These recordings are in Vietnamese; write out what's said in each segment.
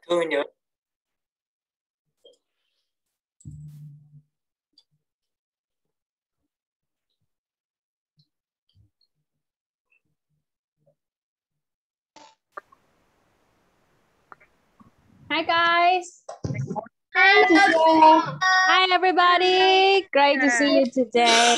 Thư nhớ. Hi guys. Hi, teacher. Hi everybody. Great to see you today.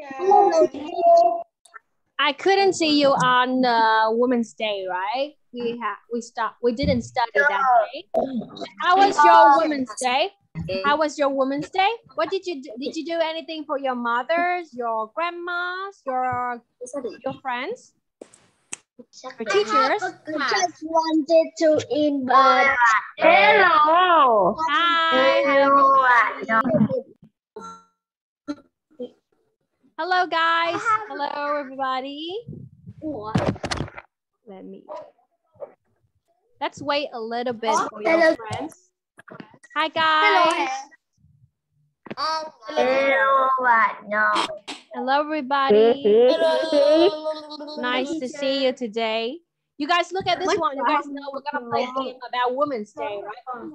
I couldn't see you on Women's Day, right? We didn't study that day. How was your Women's Day? How was your Women's Day? What did you do? Did you do anything for your mothers, your grandmas, your friends? Your teachers? Just wanted to invite. Hello. Hi. Hello guys. Hello everybody. Let's wait a little bit for your friends. Hi guys. Hello everybody. Nice to see you today. You guys look at this one. You guys know we're gonna play a game about Women's Day, right?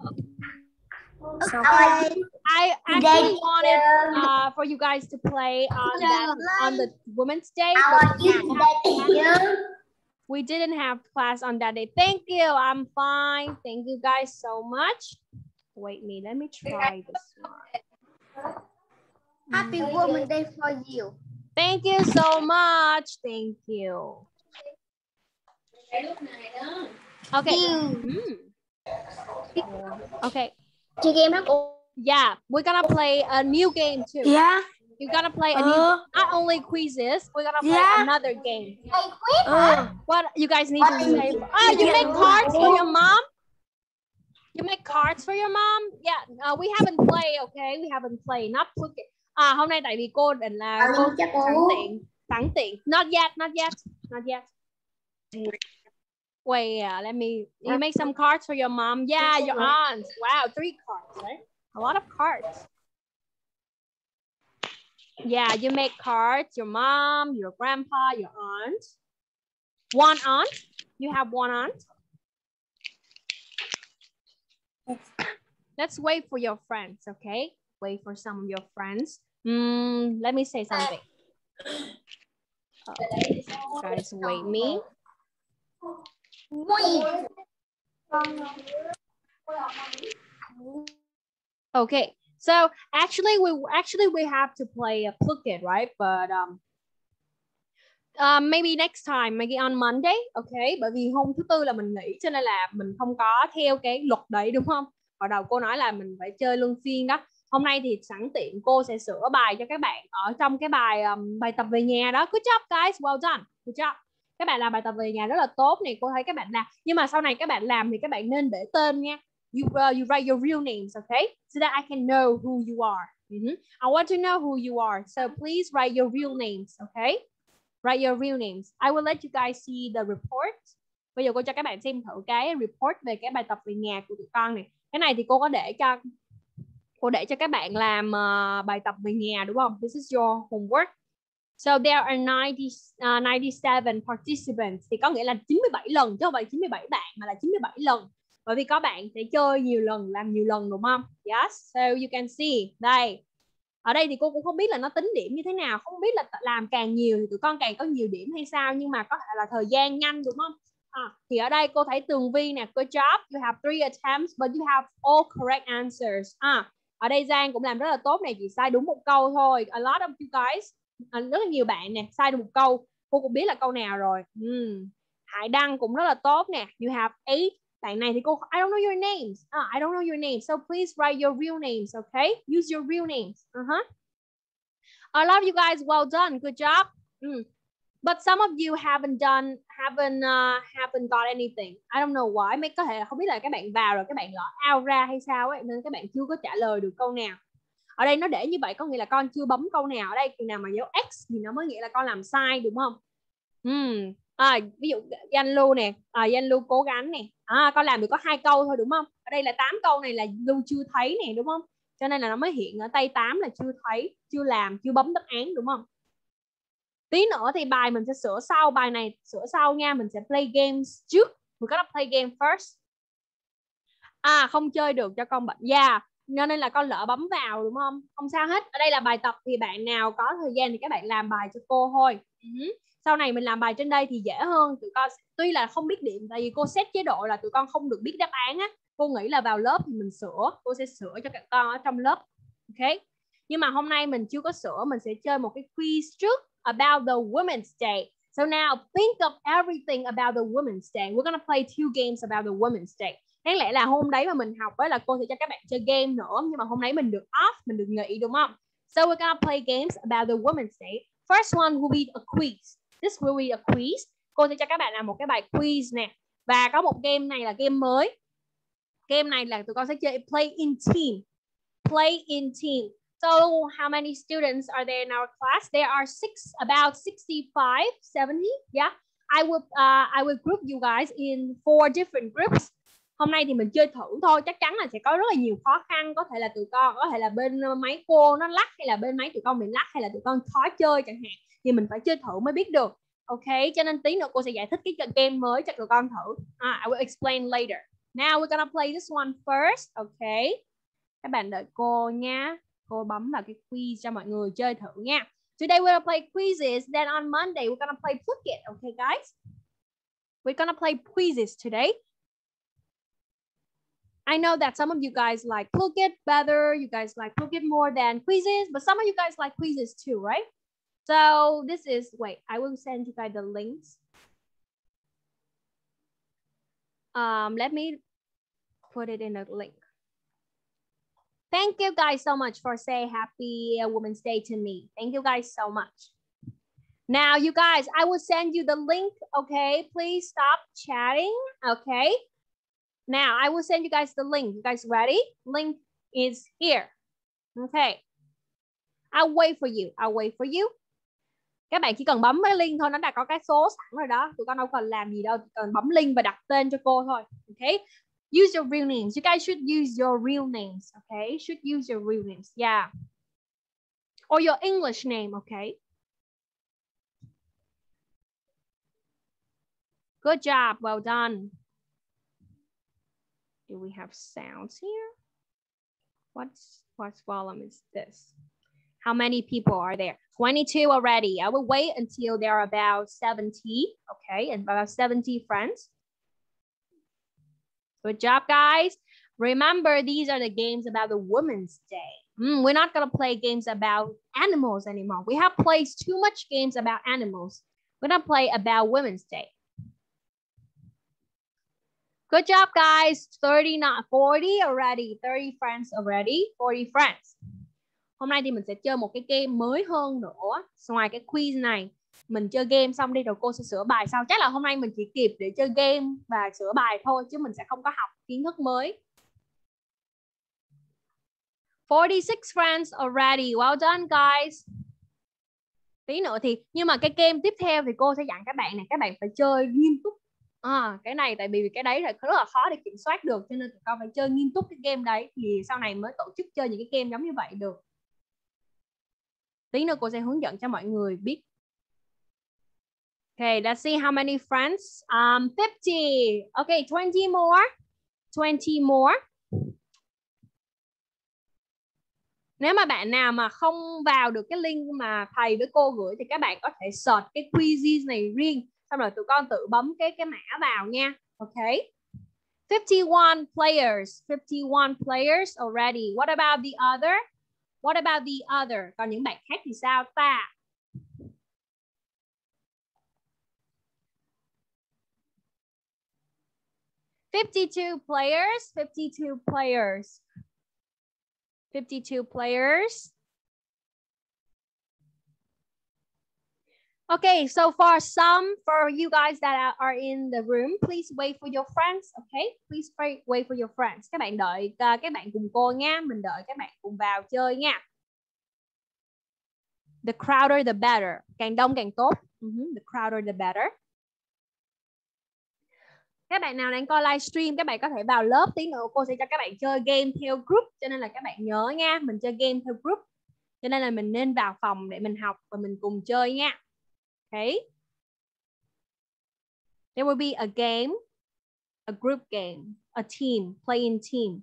I actually wanted for you guys to play on the Women's Day, but we didn't have class on that day. Thank you. I'm fine. Thank you guys so much. Wait me. Let me try this one. Happy Women's Day for you. Thank you so much. Thank you. Okay. Okay. Yeah, we're gonna play a new game too. Yeah. You're gonna play a new not only quizzes, we're gonna play another game. What you guys need to say? Oh, you make cards for your mom? You make cards for your mom? Yeah, we haven't played, okay? We haven't played, not put it. Hôm nay tại vì cô định là cô sẵn tiện. Not yet. Wait, let me. You make some cards for your mom. Yeah, your aunt. Wow, 3 cards, right? A lot of cards. Yeah, you make cards. Your mom, your grandpa, your aunt. One aunt. You have one aunt. Let's wait for your friends, okay? Wait for some of your friends. Let me say something. Guys, wait me. Okay, so actually we have to play a Phuket, right? But maybe next time, maybe on Monday, okay? Bởi vì hôm thứ Tư là mình nghỉ cho nên là mình không có theo cái luật đấy, đúng không? Hồi đầu cô nói là mình phải chơi luân phiên đó. Hôm nay thì sẵn tiện cô sẽ sửa bài cho các bạn ở trong cái bài tập về nhà đó. Good job guys, well done. Good job. Các bạn làm bài tập về nhà rất là tốt này, cô thấy các bạn làm. Nhưng mà sau này các bạn làm thì các bạn nên để tên nha. You write your real names, okay? So that I can know who you are. I want to know who you are. So please write your real names, okay? Write your real names. I will let you guys see the report. Bây giờ cô cho các bạn xem thử cái report về cái bài tập về nhà của tụi con này. Cái này thì cô để cho các bạn làm bài tập về nhà, đúng không? This is your homework. So there are 97 participants. Thì có nghĩa là 97 lần, chứ không phải 97 bạn mà là 97 lần. Bởi vì có bạn sẽ chơi nhiều lần, làm nhiều lần, đúng không? Yes, so you can see. Đây. Ở đây thì cô cũng không biết là nó tính điểm như thế nào. Không biết là làm càng nhiều thì tụi con càng có nhiều điểm hay sao. Nhưng mà có thể là thời gian nhanh, đúng không? Thì ở đây cô thấy Tường Vi nè. Good job. You have 3 attempts but you have all correct answers. Ở đây Giang cũng làm rất là tốt này. Chỉ sai đúng một câu thôi. A lot of you guys. Rất là nhiều bạn nè. Sai được một câu. Cô cũng biết là câu nào rồi. Hải Đăng cũng rất là tốt nè. You have 8. Bạn này thì cô I don't know your names. I don't know your names. So please write your real names, okay? Use your real names. I love you guys. Well done. Good job. But some of you haven't got anything. I don't know why. Mấy có thể là không biết là các bạn vào rồi các bạn gõ out ra hay sao ấy, nên các bạn chưa có trả lời được câu nào. Ở đây nó để như vậy có nghĩa là con chưa bấm câu nào. Ở đây khi nào mà dấu X thì nó mới nghĩa là con làm sai, đúng không? Ví dụ Danh Lưu nè, Danh Lưu cố gắng nè, con làm được có 2 câu thôi, đúng không? Ở đây là 8 câu này là Lưu chưa thấy nè, đúng không? Cho nên là nó mới hiện ở tay 8 là chưa thấy, chưa làm, chưa bấm đáp án, đúng không? Tí nữa thì bài mình sẽ sửa sau, bài này sửa sau nha, mình sẽ play games trước. We're gonna play game first. Không chơi được cho con bệnh. Nên là con lỡ bấm vào đúng không? Không sao hết. Ở đây là bài tập thì bạn nào có thời gian thì các bạn làm bài cho cô thôi. Sau này mình làm bài trên đây thì dễ hơn. Tụi con tuy là không biết điểm, tại vì cô set chế độ là tụi con không được biết đáp án á. Cô nghĩ là vào lớp thì mình sửa, cô sẽ sửa cho các con ở trong lớp. Ok. Nhưng mà hôm nay mình chưa có sửa, mình sẽ chơi một cái quiz trước about the Women's Day. So now think of everything about the Women's Day. We're gonna play 2 games about the Women's Day. Đáng lẽ là hôm đấy mà mình học ấy là cô sẽ cho các bạn chơi game nữa, nhưng mà hôm nay mình được off, mình được nghỉ đúng không? So we're gonna play games about the Women's Day. First one will be a quiz. This will be a quiz. Cô sẽ cho các bạn làm một cái bài quiz nè. Và có một game này là game mới. Game này là tụi con sẽ chơi play in team. Play in team. So how many students are there in our class? There are about 65, 70. Yeah. I will group you guys in 4 different groups. Hôm nay thì mình chơi thử thôi, chắc chắn là sẽ có rất là nhiều khó khăn. Có thể là tụi con, có thể là bên máy cô nó lắc, hay là bên máy tụi con bị lắc, hay là tụi con khó chơi chẳng hạn. Thì mình phải chơi thử mới biết được. Ok, cho nên tí nữa cô sẽ giải thích cái game mới cho tụi con thử. I will explain later. Now we're gonna play this one first. Ok, các bạn đợi cô nha. Cô bấm vào cái quiz cho mọi người chơi thử nha. Today we're gonna play quizzes. Then on Monday we're gonna play Pluck It. Okay, guys? We're gonna play quizzes today. I know that some of you guys like Pluck It better. You guys like Pluck It more than quizzes, but some of you guys like quizzes too, right? So this is, wait, I will send you guys the links. Let me put it in a link. Thank you guys so much for saying happy Women's Day to me. Thank you guys so much. Now, you guys, I will send you the link, okay? Please stop chatting, okay? Now, I will send you guys the link. You guys ready? Link is here. Okay. I'll wait for you. I'll wait for you. Các bạn chỉ cần bấm cái link thôi, nó đã có cái số sẵn rồi đó. Tụi con đâu cần làm gì đâu, cần bấm link và đặt tên cho cô thôi. Okay. Use your real names. You guys should use your real names. Okay. Should use your real names. Yeah. Or your English name. Okay. Good job. Well done. Do we have sounds here? What's volume is this? How many people are there? 22 already. I will wait until there are about 70. Okay, and about 70 friends. Good job, guys. Remember, these are the games about the Women's Day. We're not gonna play games about animals anymore. We have played too much games about animals. We're gonna play about Women's Day. Good job, guys. 30, not 40 already. 30 friends already. 40 friends. Hôm nay thì mình sẽ chơi một cái game mới hơn nữa. Ngoài cái quiz này, mình chơi game xong đi rồi cô sẽ sửa bài sau. Chắc là hôm nay mình chỉ kịp để chơi game và sửa bài thôi, chứ mình sẽ không có học kiến thức mới. 46 friends already. Well done, guys. Tí nữa thì, nhưng mà cái game tiếp theo thì cô sẽ dặn các bạn này, các bạn phải chơi nghiêm túc. Cái này tại vì cái đấy là rất là khó để kiểm soát được, cho nên tụi con phải chơi nghiêm túc cái game đấy thì sau này mới tổ chức chơi những cái game giống như vậy được. Tí nữa cô sẽ hướng dẫn cho mọi người biết. Okay, let's see how many friends. 50. Okay, 20 more. 20 more. Nếu mà bạn nào mà không vào được cái link mà thầy với cô gửi thì các bạn có thể search cái quizzes này riêng, xong rồi tụi con tự bấm cái mã vào nha. Okay. 51 players. 51 players already. What about the other? What about the other? Còn những bạn khác thì sao ta? $52 players. 52 players. 52 players. Okay, so for you guys that are in the room, please wait for your friends. Okay, please wait for your friends. Các bạn đợi các bạn cùng cô nha. Mình đợi các bạn cùng vào chơi nha. The crowder the better. Càng đông càng tốt. The crowder the better. Các bạn nào đang coi livestream, các bạn có thể vào lớp, tí nữa cô sẽ cho các bạn chơi game theo group, cho nên là các bạn nhớ nha, mình chơi game theo group, cho nên là mình nên vào phòng để mình học và mình cùng chơi nha. Okay. There will be a game, a group game, A team, play in team.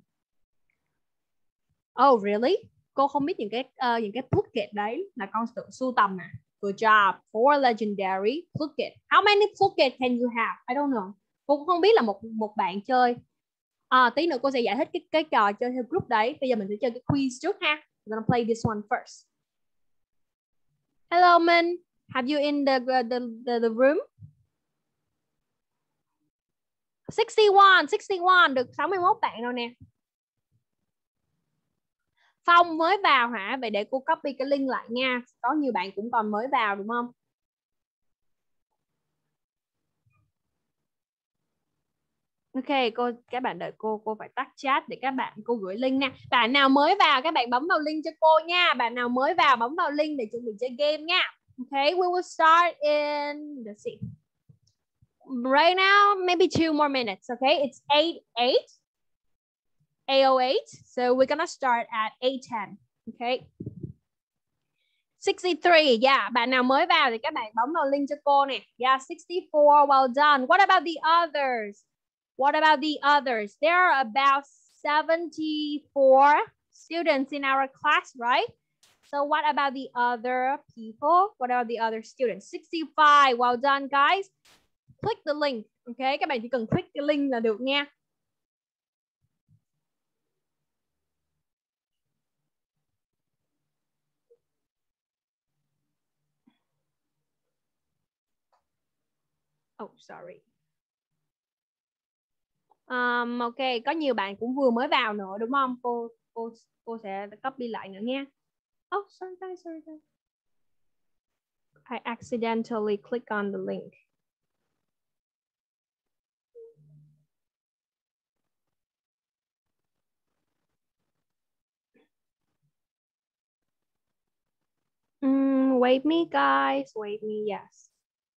Oh, really? Cô không biết những cái Phuket đấy là con tự sưu tầm à? Good job. 4 legendary Phuket. How many Phuket can you have? I don't know. Cô cũng không biết là một bạn chơi. Tí nữa cô sẽ giải thích cái trò chơi theo group đấy. Bây giờ mình sẽ chơi cái quiz trước ha. I'm gonna play this one first. Hello Minh, have you in the room? 61 được 61 bạn rồi nè. Phong mới vào hả? Vậy để cô copy cái link lại nha. Có nhiều bạn cũng còn mới vào đúng không? Ok, các bạn đợi cô phải tắt chat để các bạn cô gửi link nha. Bạn nào mới vào các bạn bấm vào link cho cô nha. Bạn nào mới vào bấm vào link để chuẩn bị chơi game nha. Okay, we will start in, let's see. Right now, maybe 2 more minutes, okay? It's 8:08. So we're gonna start at 8:10, okay? 63, yeah. Bạn nào mới vào thì các bạn bấm vào link cho cô nè. Yeah, 64, well done. What about the others? What about the others? There are about 74 students in our class, right? So what about the other people? What about the other students? 65, well done, guys. Click the link, okay? Các bạn chỉ cần click cái link là được nha. Oh, sorry. Ok, có nhiều bạn cũng vừa mới vào nữa đúng không? Cô sẽ copy lại nữa nha. Oh, sorry. I accidentally click on the link. Wait me, guys. Wait me, yes.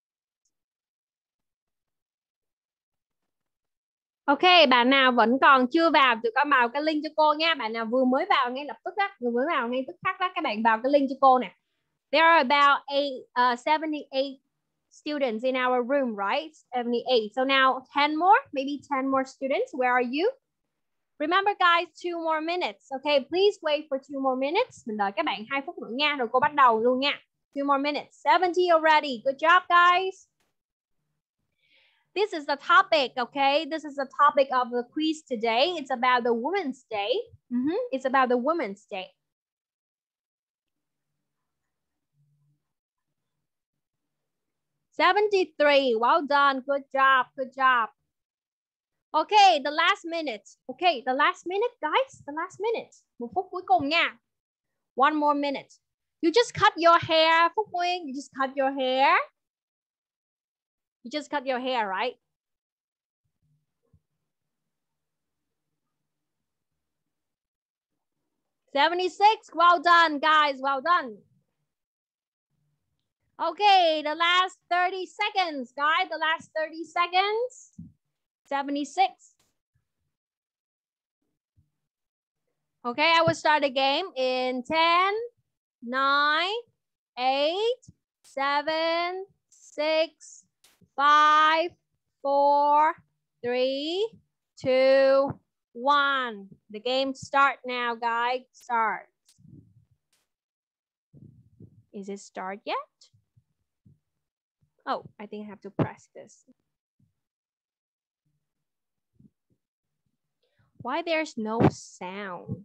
Ok, bạn nào vẫn còn chưa vào thì con vào cái link cho cô nha. Bạn nào vừa mới vào ngay lập tức á, vừa mới vào ngay tức khắc đó, các bạn vào cái link cho cô nè. There are about 78 students in our room, right? 78. So now 10 more, maybe 10 more students. Where are you? Remember guys, 2 more minutes. Okay, please wait for 2 more minutes. Mình đợi các bạn 2 phút nữa nha, rồi cô bắt đầu luôn nha. 2 more minutes. 70 already. Good job, guys. This is the topic, okay? This is the topic of the quiz today. It's about the Women's Day. It's about the Women's Day. $73. Well done. Good job. Good job. Okay, the last minute. Okay, the last minute, guys. The last minute. Một phút cuối cùng nha. One more minute. You just cut your hair, Phúc Nguyên. You just cut your hair. You just cut your hair, right? $76. Well done, guys. Well done. Okay, the last 30 seconds, guys. The last 30 seconds. 76. Okay, I will start the game in 10, 9, 8, 7, 6, 5, 4, 3, 2, 1. The game start now, guys. Start. Is it start yet? Oh, I think I have to press this. Why there's no sound?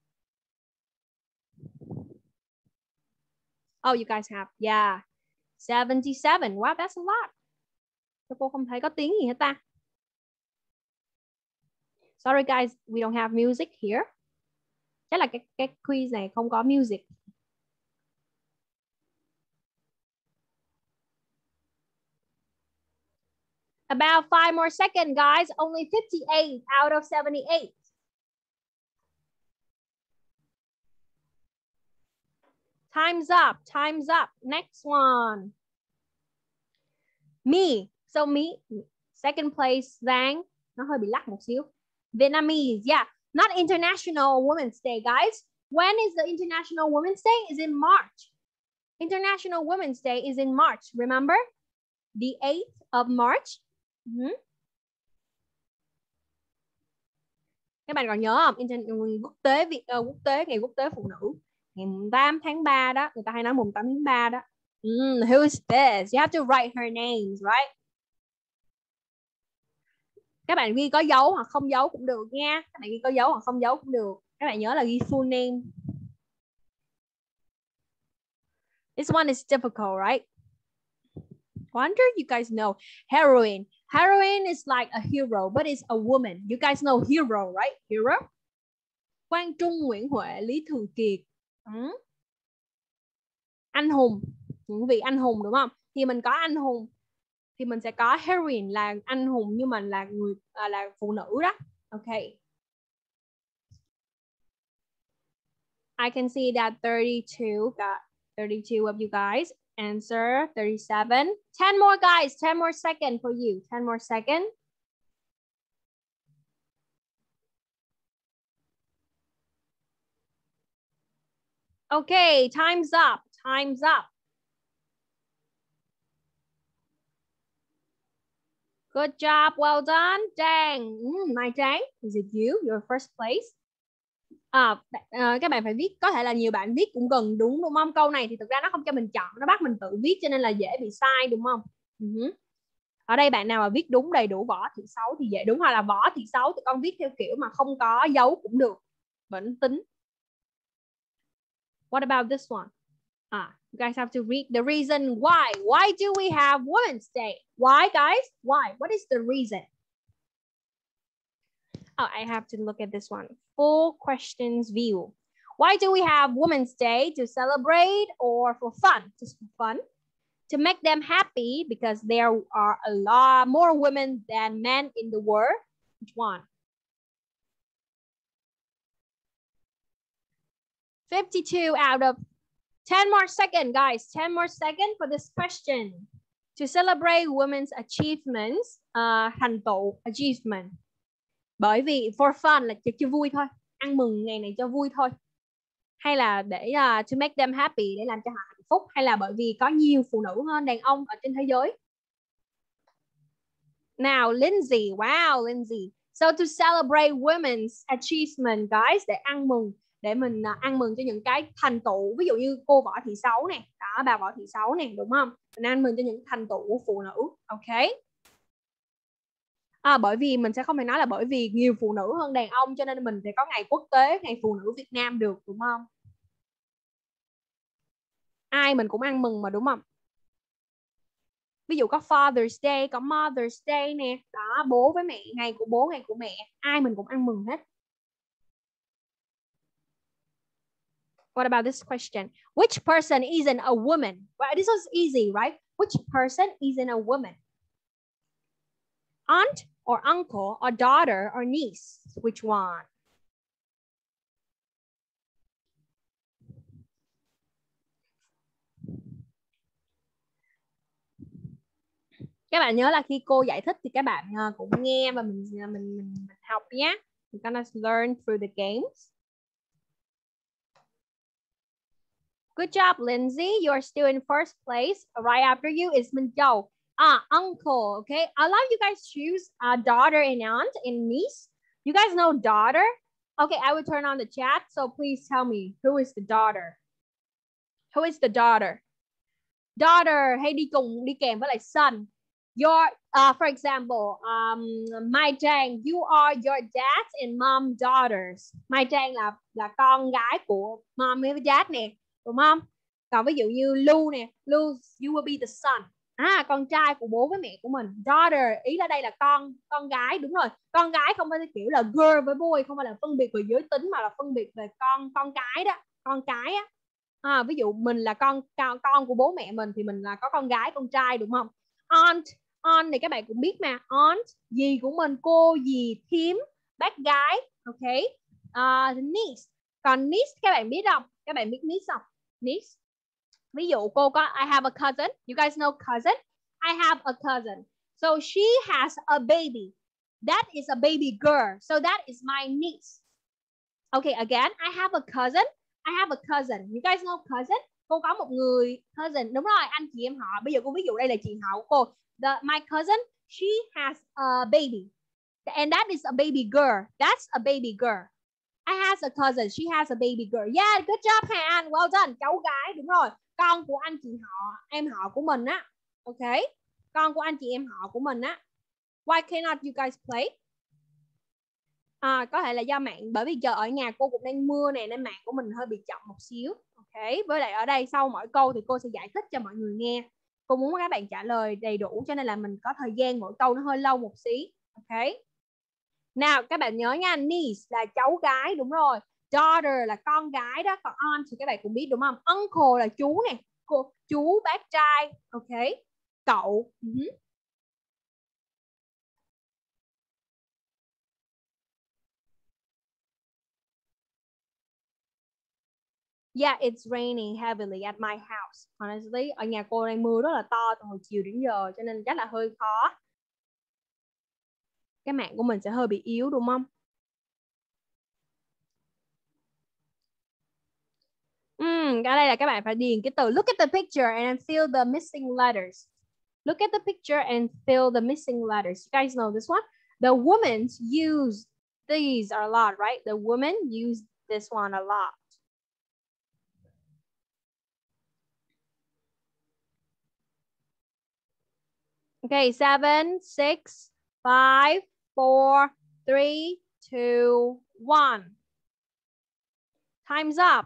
Oh, you guys have, yeah. 77. Wow, that's a lot. Sao cô không thấy có tiếng gì hết ta? Sorry guys, we don't have music here. Chắc là cái quiz này không có music. About 5 more seconds, guys. Only 58 out of 78. Time's up. Time's up. Next one. Me. So me. Second place, Giang. Nó hơi bị lắc một xíu. Vietnamese. Yeah. Not International Women's Day, guys. When is the International Women's Day? Is in March. International Women's Day is in March. Remember? The 8th of March. Các bạn còn nhớ không? Quốc tế ngày quốc tế phụ nữ ngày 8 tháng 3 đó, người ta hay nói mùng 8 tháng 3 đó. Who is this? You have to write her names, right? Các bạn ghi có dấu hoặc không dấu cũng được nha. Các bạn ghi có dấu hoặc không dấu cũng được. Các bạn nhớ là ghi full name. This one is difficult, right? Wonder you guys know. Heroine. Heroine is like a hero, but it's a woman. You guys know hero, right? Hero. Quang Trung, Nguyễn Huệ, Lý Thường Kiệt. Anh hùng. Những vị anh hùng đúng không? Thì mình có anh hùng thì mình sẽ có heroine là anh hùng nhưng mà là người là phụ nữ đó. Okay. I can see that 32 of you guys answer 37. 10 more guys, 10 more seconds for you. 10 more seconds. Okay, time's up. Time's up. Good job, well done. Trang, Mai Trang, is it you? Your first place? Các bạn phải viết, có thể là nhiều bạn viết cũng gần đúng không? Câu này thì thực ra nó không cho mình chọn, nó bắt mình tự viết cho nên là dễ bị sai đúng không? Ở đây bạn nào mà viết đúng đầy đủ Võ Thị Sáu thì dễ đúng, hoặc là Võ Thị Sáu thì con viết theo kiểu mà không có dấu cũng được, vẫn tính. What about this one? You guys have to read the reason why. Why do we have Women's Day? Why, guys? Why? What is the reason? Oh, I have to look at this one. Full questions view. Why do we have Women's Day? To celebrate or for fun? Just for fun. To make them happy because there are a lot more women than men in the world. Which one? 52 out of 10 more seconds, guys. 10 more seconds for this question. To celebrate women's achievements, thành tựu, achievement. Bởi vì for fun là cho vui thôi, ăn mừng ngày này cho vui thôi, hay là để to make them happy, để làm cho họ hạnh phúc, hay là bởi vì có nhiều phụ nữ hơn đàn ông ở trên thế giới. Nào Lindsay, wow Lindsay. So to celebrate women's achievement, guys, để ăn mừng, để mình ăn mừng cho những cái thành tựu, ví dụ như cô Võ Thị Sáu nè, đó, bà Võ Thị Sáu nè, đúng không? Mình ăn mừng cho những thành tựu của phụ nữ, ok? Bởi vì mình sẽ không thể nói là bởi vì nhiều phụ nữ hơn đàn ông cho nên mình sẽ có ngày quốc tế, ngày phụ nữ Việt Nam được, đúng không? Ai mình cũng ăn mừng mà, đúng không? Ví dụ có Father's Day, có Mother's Day nè, đó, bố với mẹ, ngày của bố, ngày của mẹ, ai mình cũng ăn mừng hết. What about this question? Which person isn't a woman? Well, this was easy, right? Which person isn't a woman? Aunt or uncle or daughter or niece? Which one? Các bạn nhớ là khi cô giải thích thì các bạn cũng nghe và mình học nhé. We're gonna learn through the games. Good job, Lindsay. You're still in first place. Right after you is Minh Châu. Uncle, okay? I'll let you guys choose daughter and aunt and niece. You guys know daughter? Okay, I will turn on the chat, so please tell me, who is the daughter? Who is the daughter? Daughter hay đi cùng, đi kèm với lại son. Your, for example, Mai Trang, you are your dad and mom daughters. Mai Trang là con gái của mom với dad nè, đúng không? Còn ví dụ như Lu nè, Lu, you will be the son. Con trai của bố với mẹ của mình. Daughter, ý là đây là con gái, đúng rồi. Con gái không phải kiểu là girl với boy, không phải là phân biệt về giới tính mà là phân biệt về con cái đó, con cái á. Ví dụ mình là con của bố mẹ mình thì mình là có con gái, con trai, đúng không? Aunt này các bạn cũng biết mà, aunt, dì của mình, cô, dì, thím, bác gái, ok? Niece. Còn niece các bạn biết không? Các bạn biết niece không? Niece. Ví dụ cô có I have a cousin. You guys know cousin? I have a cousin. So she has a baby. That is a baby girl. So that is my niece. Okay, again, I have a cousin. I have a cousin. You guys know cousin? Cô có một người cousin. Đúng rồi, anh chị em họ. Bây giờ cô ví dụ đây là chị họ của cô. My cousin, she has a baby. And that is a baby girl. That's a baby girl. I has a cousin. She has a baby girl. Yeah, good job Hà Anh. Well done. Cháu gái, đúng rồi. Con của anh chị họ, em họ của mình á. Ok. Con của anh chị em họ của mình á. Why cannot you guys play? Có thể là do mạng, bởi vì giờ ở nhà cô cũng đang mưa nè, nên mạng của mình hơi bị chậm một xíu. Ok. Với lại ở đây sau mỗi câu thì cô sẽ giải thích cho mọi người nghe. Cô muốn các bạn trả lời đầy đủ, cho nên là mình có thời gian mỗi câu nó hơi lâu một xí. Ok. Nào các bạn nhớ nha, niece là cháu gái, đúng rồi. Daughter là con gái đó, còn aunt thì các bạn cũng biết đúng không? Uncle là chú nè, chú bác trai. Ok. Cậu. Yeah, it's raining heavily at my house. Honestly, ở nhà cô đang mưa rất là to từ hồi chiều đến giờ, cho nên chắc là hơi khó. Cái mạng của mình sẽ hơi bị yếu đúng không? Cái đây là các bạn phải điền cái từ look at the picture and fill the missing letters. Look at the picture and fill the missing letters. You guys know this one? The women use these a lot, right? The women use this one a lot. Okay, 7, 6, 5, 4, 3, 2, 1. Time's up.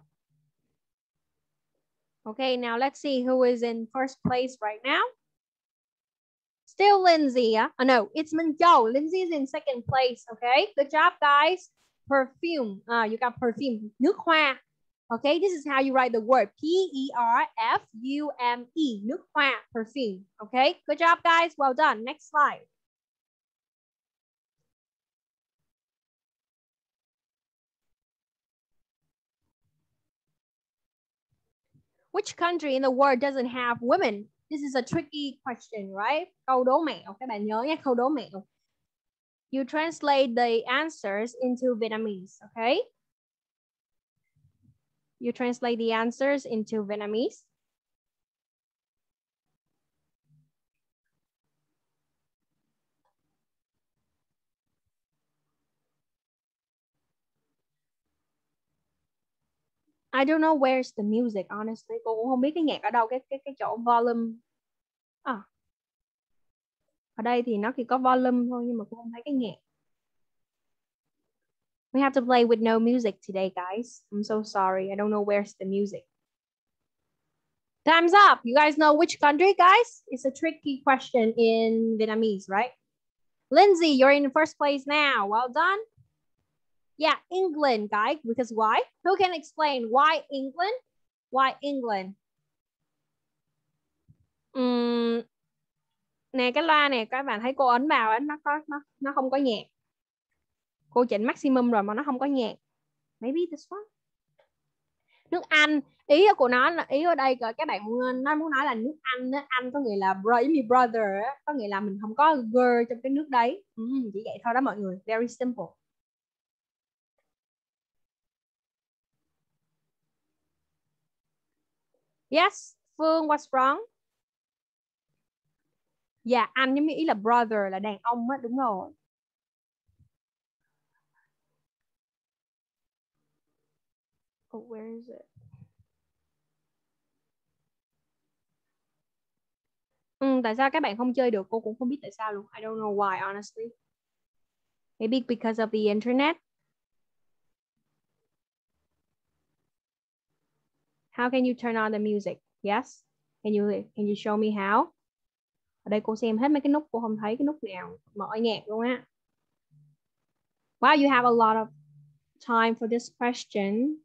Okay, now let's see who is in first place right now. Still Lindsay. Oh, no, it's Minh Châu. Lindsay is in second place. Okay, good job, guys. Perfume. You got perfume. Nước hoa. Okay, this is how you write the word. P-E-R-F-U-M-E. Nước hoa. Perfume. Okay, good job, guys. Well done. Next slide. Which country in the world doesn't have women? This is a tricky question, right? Câu đố mẹo. Các bạn nhớ nhé, câu đố mẹo. You translate the answers into Vietnamese, okay? You translate the answers into Vietnamese. I don't know where's the music, honestly. Cô cũng không biết cái nhạc ở đâu, cái chỗ volume. Ở đây thì nó chỉ có volume thôi, nhưng mà cô không thấy cái nhạc. We have to play with no music today, guys. I'm so sorry. I don't know where's the music. Time's up. You guys know which country, guys? It's a tricky question in Vietnamese, right? Lindsay, you're in first place now. Well done. Yeah, England, guys. Because why? Who can explain why England? Why England? Nè cái loa này các bạn thấy cô ấn vào nó không có nhạc. Cô chỉnh maximum rồi mà nó không có nhạc. Maybe this one. Nước Anh, ý của nó là ý ở đây các bạn nó muốn nói là nước Anh á, Anh có nghĩa là giống như brother á, có nghĩa là mình không có girl trong cái nước đấy. Chỉ vậy thôi đó mọi người. Very simple. Yes, Phương, what's wrong? Dạ, anh giống như ý là brother là đàn ông á, đúng rồi. Oh, where is it? Tại sao các bạn không chơi được? Cô cũng không biết tại sao luôn. I don't know why, honestly. Maybe because of the internet. How can you turn on the music? Yes. Can you show me how? Ở đây cô xem hết mấy cái nút, cô không thấy cái nút nào mở nhạc luôn á. Wow, you have a lot of time for this question.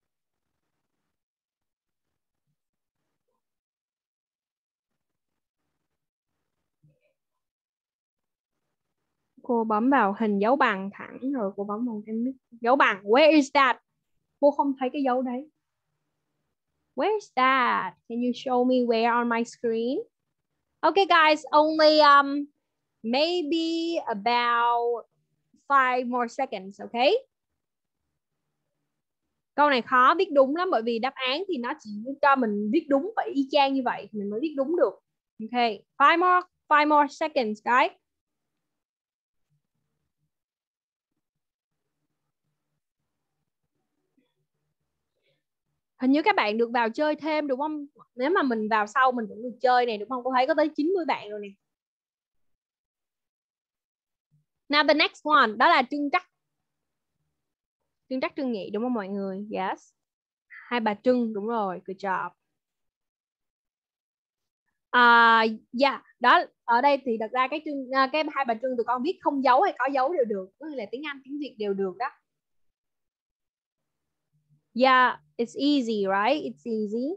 Cô bấm vào hình dấu bằng thẳng rồi cô bấm vào cái dấu bằng. Where is that? Cô không thấy cái dấu đấy. Where is that? Can you show me where on my screen? Okay, guys, only maybe about 5 more seconds, okay? Câu này khó viết đúng lắm, bởi vì đáp án thì nó chỉ cho mình viết đúng và y chang như vậy thì mình mới viết đúng được. Okay, 5 more seconds, guys. Hình như các bạn được vào chơi thêm đúng không? Nếu mà mình vào sau mình vẫn được chơi này đúng không? Cô thấy có tới 90 bạn rồi nè. Now the next one, đó là Trưng Trắc. Trưng Trắc Trưng Nhị đúng không mọi người? Yes. Hai bà Trưng, đúng rồi, good job. Yeah, đó ở đây thì đặt ra cái hai bà Trưng tụi con viết không dấu hay có dấu đều được, có nghĩa là tiếng Anh, tiếng Việt đều được đó. Yeah, it's easy, right? It's easy.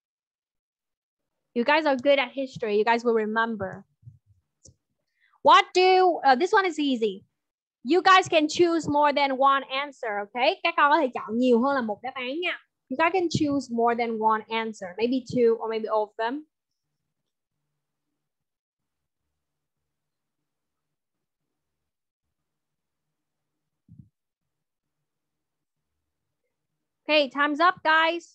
You guys are good at history. You guys will remember. What do this one is easy. You guys can choose more than one answer, okay? Các con có thể chọn nhiều hơn là một đáp án nha. You guys can choose more than one answer, maybe two or maybe all of them. Okay, time's up, guys.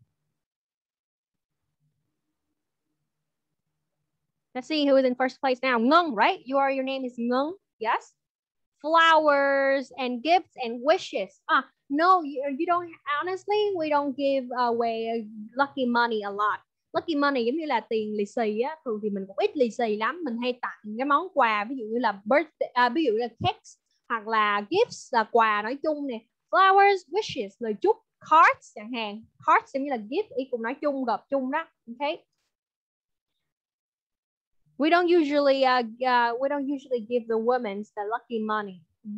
Let's see who is in first place now. Ngân, right? Your name is Ngân. Yes. Flowers and gifts and wishes. No, you don't. Honestly, we don't give away lucky money a lot. Lucky money giống như là tiền lì xì á. Thường thì mình cũng ít lì xì lắm. Mình hay tặng cái món quà, ví dụ như là ví dụ như là cakes hoặc là gifts là quà nói chung nè. Flowers, wishes, lời chúc, cards chẳng hạn. Cards giống như là gift, ý cùng nói chung, gộp chung đó. Okay. We don't usually give the women the lucky money.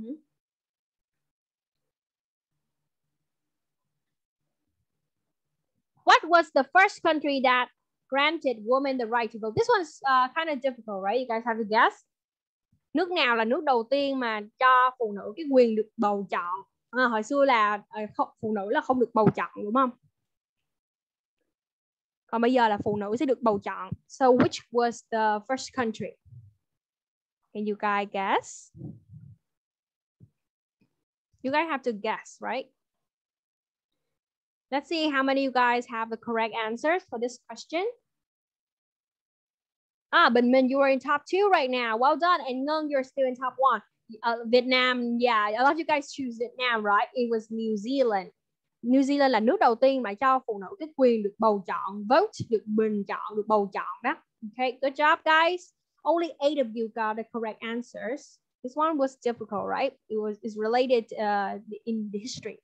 What was the first country that granted women the right to vote? This one's kind of difficult, right? You guys have to guess. Nước nào là nước đầu tiên mà cho phụ nữ cái quyền được bầu chọn? Hồi xưa là phụ nữ là không được bầu chọn, đúng không? Còn bây giờ là phụ nữ sẽ được bầu chọn. So which was the first country? Can you guys guess? You guys have to guess, right? Let's see how many of you guys have the correct answers for this question. Bình Minh, you are in top 2 right now. Well done. And Ngân, you're still in top 1. Vietnam, yeah, a lot of you guys choose Vietnam, right? It was New Zealand. New Zealand là nước đầu tiên mà cho phụ nữ cái quyền được bầu chọn, vote, được bình chọn, được bầu chọn đó. Okay, good job, guys. Only 8 of you got the correct answers. This one was difficult, right? It's related in the history.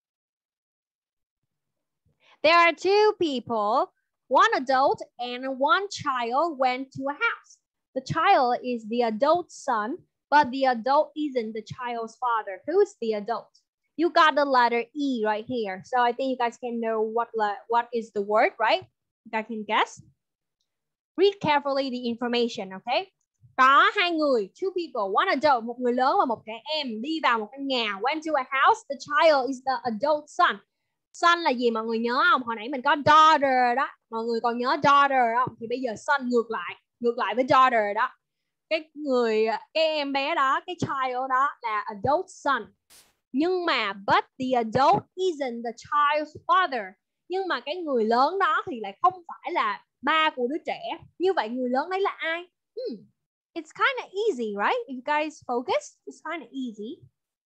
There are 2 people, one adult and one child went to a house. The child is the adult's son, but the adult isn't the child's father. Who's the adult? You got the letter E right here. So I think you guys can know what is the word, right? You guys can guess. Read carefully the information, okay? Có 2 người, 2 people, one adult, một người lớn và một trẻ em đi vào một căn nhà. Went to a house. The child is the adult son. Son là gì mọi người nhớ không? Hồi nãy mình có daughter đó. Mọi người còn nhớ daughter không? Thì bây giờ son ngược lại với daughter đó. Cái em bé đó, cái child đó là adult son. Nhưng mà but the adult isn't the child's father. Nhưng mà cái người lớn đó thì lại không phải là ba của đứa trẻ. Như vậy người lớn đấy là ai? It's kind of easy, right? If you guys focus, it's kind of easy.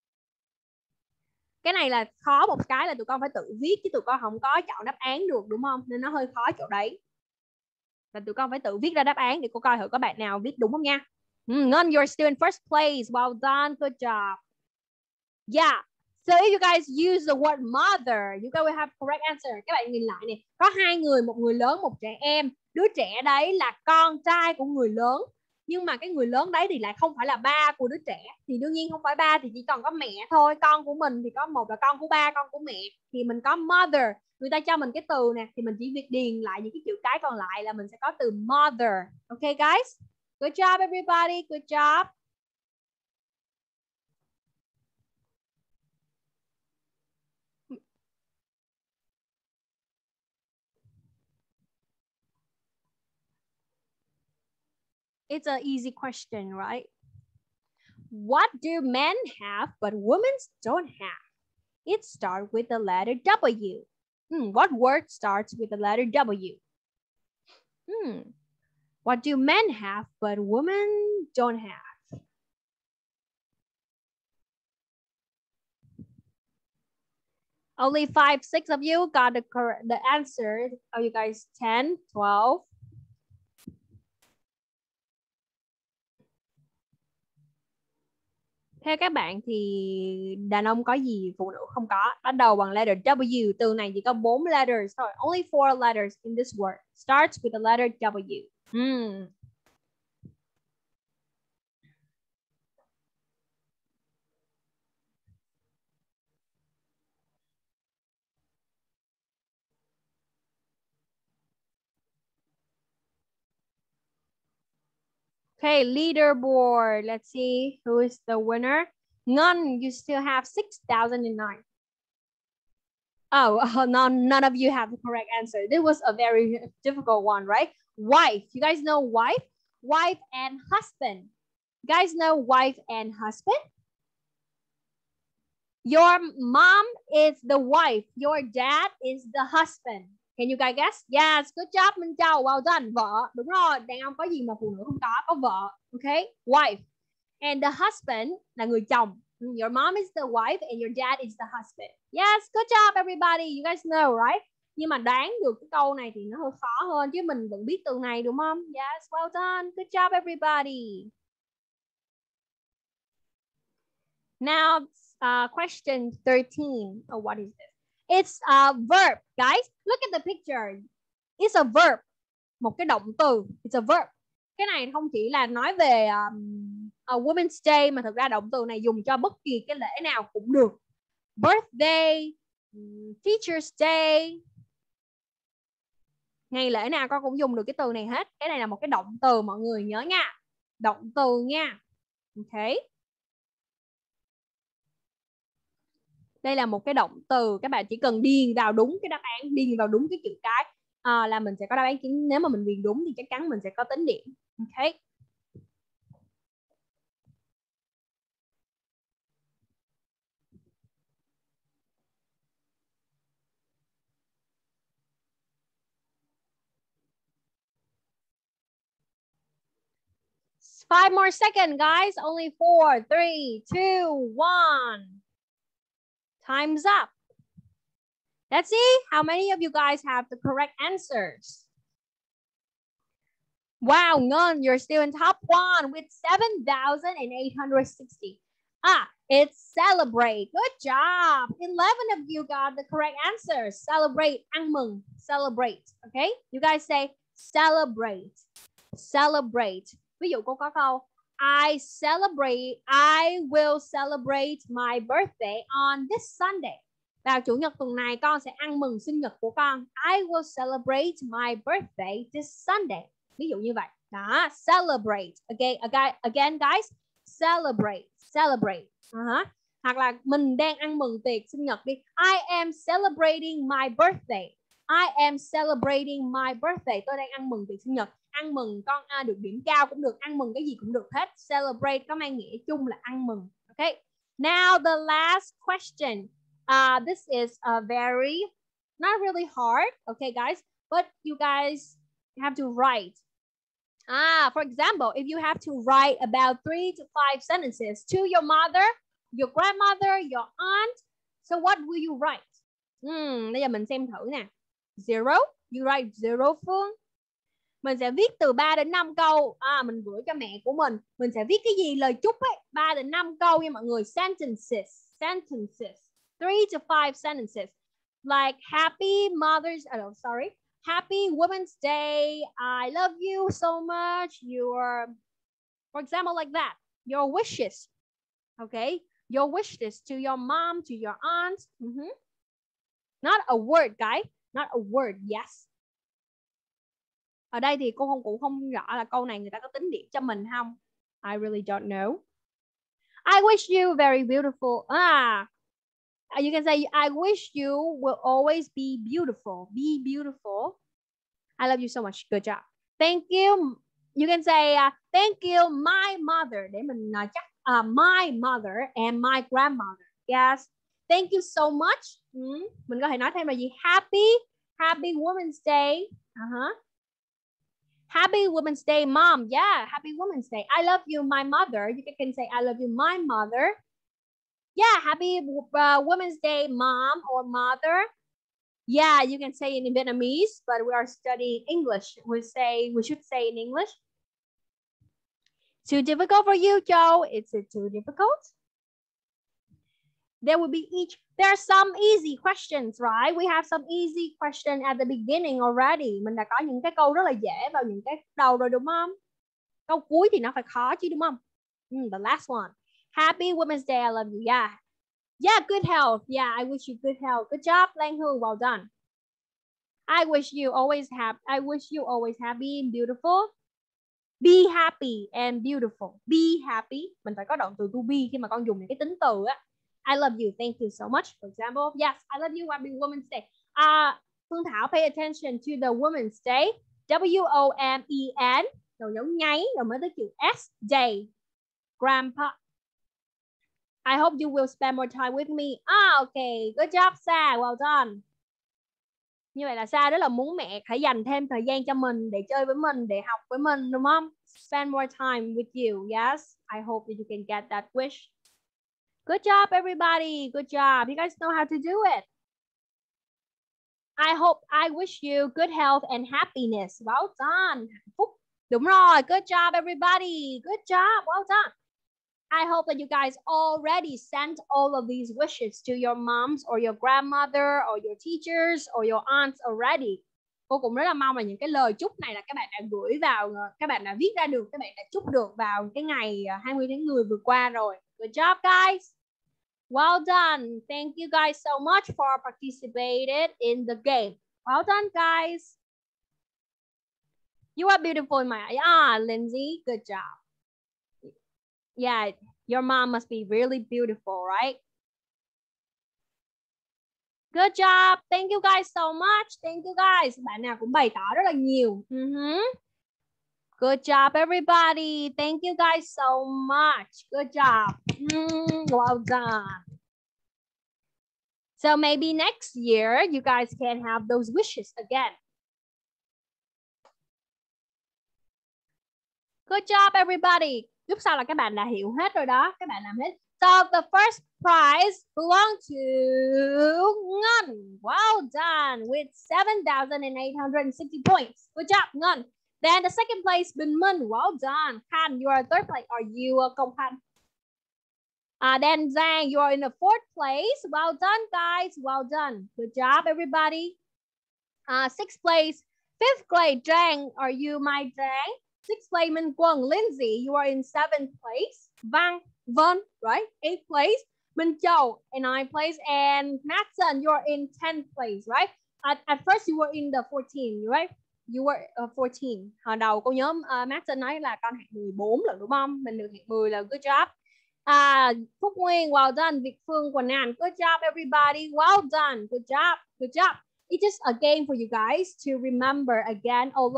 Cái này là khó một cái là tụi con phải tự viết chứ tụi con không có chọn đáp án được, đúng không? Nên nó hơi khó chỗ đấy. Và tụi con phải tự viết ra đáp án để cô coi thử có bạn nào viết đúng không nha. Ngân, you're still in first place. Well done, good job. Yeah. So if you guys use the word mother, you guys will have correct answer. Các bạn nhìn lại nè, có 2 người, một người lớn, một trẻ em. Đứa trẻ đấy là con trai của người lớn. Nhưng mà cái người lớn đấy thì lại không phải là ba của đứa trẻ. Thì đương nhiên không phải ba thì chỉ còn có mẹ thôi. Con của mình thì có một là con của ba, con của mẹ. Thì mình có mother. Người ta cho mình cái từ nè, thì mình chỉ việc điền lại những cái chữ cái còn lại là mình sẽ có từ mother. Okay guys? Good job everybody, good job. It's an easy question, right? What do men have but women don't have? It starts with the letter W. What word starts with the letter W? What do men have but women don't have? Only 5, 6 of you got the answer. Are you guys 10, 12? Theo các bạn thì đàn ông có gì phụ nữ không có? Bắt đầu bằng letter W. Từ này chỉ có 4 letters thôi. Only 4 letters in this word. Starts with the letter W. Okay, leaderboard. Let's see who is the winner. None, you still have 6,009. Oh, none of you have the correct answer. This was a very difficult one, right? Wife. You guys know wife? Wife and husband. You guys know wife and husband? Your mom is the wife. Your dad is the husband. Can you guys guess? Yes, good job Minh Châu. Well done. Vợ. Đúng rồi. Đàn ông có gì mà phụ nữ không có vợ. Okay? Wife. And the husband là người chồng. Your mom is the wife and your dad is the husband. Yes, good job everybody. You guys know, right? Nhưng mà đoán được cái câu này thì nó hơi khó hơn chứ mình vẫn biết từ này đúng không? Yes, well done. Good job everybody. Now, question 13. Oh, what is this? It's a verb, guys. Look at the picture. It's a verb. Một cái động từ. It's a verb. Cái này không chỉ là nói về Women's Day mà thực ra động từ này dùng cho bất kỳ cái lễ nào cũng được. Birthday, Teacher's Day. Ngày lễ nào con cũng dùng được cái từ này hết. Cái này là một cái động từ mọi người nhớ nha. Động từ nha. Ok. Đây là một cái động từ. Các bạn chỉ cần điền vào đúng cái đáp án, điền vào đúng cái chữ cái là mình sẽ có đáp án chính. Nếu mà mình điền đúng thì chắc chắn mình sẽ có tính điểm. Ok. Five more seconds, guys. Only 4, 3, 2, 1. Time's up. Let's see how many of you guys have the correct answers. Wow, Ngon, you're still in top 1 with 7,860. It's celebrate. Good job. 11 of you got the correct answers. Celebrate, ăn mừng, celebrate. Okay, you guys say celebrate, celebrate. Ví dụ cô có câu I will celebrate my birthday on this Sunday. Vào chủ nhật tuần này con sẽ ăn mừng sinh nhật của con. I will celebrate my birthday this Sunday. Ví dụ như vậy. Đó, celebrate. Again guys, celebrate, celebrate. Hoặc là mình đang ăn mừng tiệc sinh nhật đi. I am celebrating my birthday. I am celebrating my birthday. Tôi đang ăn mừng tiệc sinh nhật. Ăn mừng con được điểm cao cũng được, ăn mừng cái gì cũng được hết. Celebrate có mang nghĩa chung là ăn mừng. Okay. Now the last question. This is a very, not really hard, okay guys, but you guys have to write. For example, if you have to write about 3 to 5 sentences to your mother, your grandmother, your aunt, so what will you write? Bây giờ mình xem thử nè. Zero, you write zero Phương. Mình sẽ viết từ 3 đến 5 câu. Mình gửi cho mẹ của mình. Mình sẽ viết cái gì lời chúc ấy. 3 đến 5 câu nha mọi người. Sentences. 3 to 5 sentences. Like happy Happy Women's Day. I love you so much. For example, like that. Your wishes. Okay. Your wishes to your mom, to your aunt. Not a word, guys. Not a word. Yes. Ở đây thì cô cũng không rõ là câu này người ta có tính điểm cho mình không. I really don't know. I wish you very beautiful. You can say I wish you will always be beautiful. Be beautiful. I love you so much. Good job. Thank you. You can say thank you my mother. Để mình chắc my mother and my grandmother. Yes. Thank you so much. Mình có thể nói thêm là gì? Happy Women's Day. Happy Women's Day, Mom. Yeah, Happy Women's Day. I love you, my mother. You can say I love you, my mother. Yeah, happy Women's Day, mom or mother. Yeah, you can say it in Vietnamese, but we are studying English. We should say in English. Too difficult for you, Joe? Is it too difficult? There will be there are some easy questions, right? We have some easy question at the beginning already. Mình đã có những cái câu rất là dễ vào những cái đầu rồi đúng không? Câu cuối thì nó phải khó chứ đúng không? The last one. Happy Women's Day, I love you. Yeah. Yeah, good health. Yeah, I wish you good health. Good job, Lan Hương. Well done. I wish you always happy and beautiful. Be happy and beautiful. Be happy. Mình phải có động từ to be khi mà con dùng những cái tính từ á. I love you. Thank you so much. For example, yes, I love you. Happy Women's Day. Phương Thảo, pay attention to the Women's Day. W-O-M-E-N. Rồi dấu nháy rồi mới tới chữ S. Day. Grandpa. I hope you will spend more time with me. Okay. Good job, Sa. Well done. Như vậy là Sa rất là muốn mẹ phải dành thêm thời gian cho mình để chơi với mình, để học với mình, đúng không? Spend more time with you. Yes. I hope that you can get that wish. Good job, everybody. Good job. You guys know how to do it. I wish you good health and happiness. Well done. Đúng rồi. Good job, everybody. Good job. Well done. I hope that you guys already sent all of these wishes to your moms or your grandmother or your teachers or your aunts already. Cô cũng rất là mong là những cái lời chúc này là các bạn đã gửi vào, các bạn đã viết ra được, các bạn đã chúc được vào cái ngày 20 tháng 10 vừa qua rồi. Good job, guys. Well done. Thank you guys so much for participating in the game. Well done, guys. You are beautiful in my eye. Lindsay, good job. Yeah, your mom must be really beautiful, right? Good job. Thank you guys so much. Thank you guys. Bạn nào cũng bày tỏ rất là nhiều. Good job, everybody. Thank you guys so much. Good job. Well done. So maybe next year you guys can have those wishes again. Good job, everybody. Lúc sau là các bạn đã hiểu hết rồi đó. Các bạn làm hết. So the first prize belongs to Ngân. Well done with 7,860 points. Good job, Ngân. Then the second place, Bình Minh. Well done. Khan, you are third place. Are you Công Khan? Then Giang, you are in the fourth place. Well done, guys. Well done. Good job, everybody. Sixth place, fifth grade, Giang. Are you my Giang? Sixth place, Minh Quân. Lindsay, you are in seventh place. Vân, right? Eighth place. Minh Châu in ninth place. And Matson, you are in 10th place, right? At first, you were in the 14, right? You were 14. Hồi đầu cô nhớ Matson nói là con hạng 14 lần đúng không? Mình được hạng 10 là good job. Phúc Nguyên, well done. Việt Phương, Quỳnh Anh, good job, everybody. Well done. Good job. Good job. It's just a game for you guys to remember again all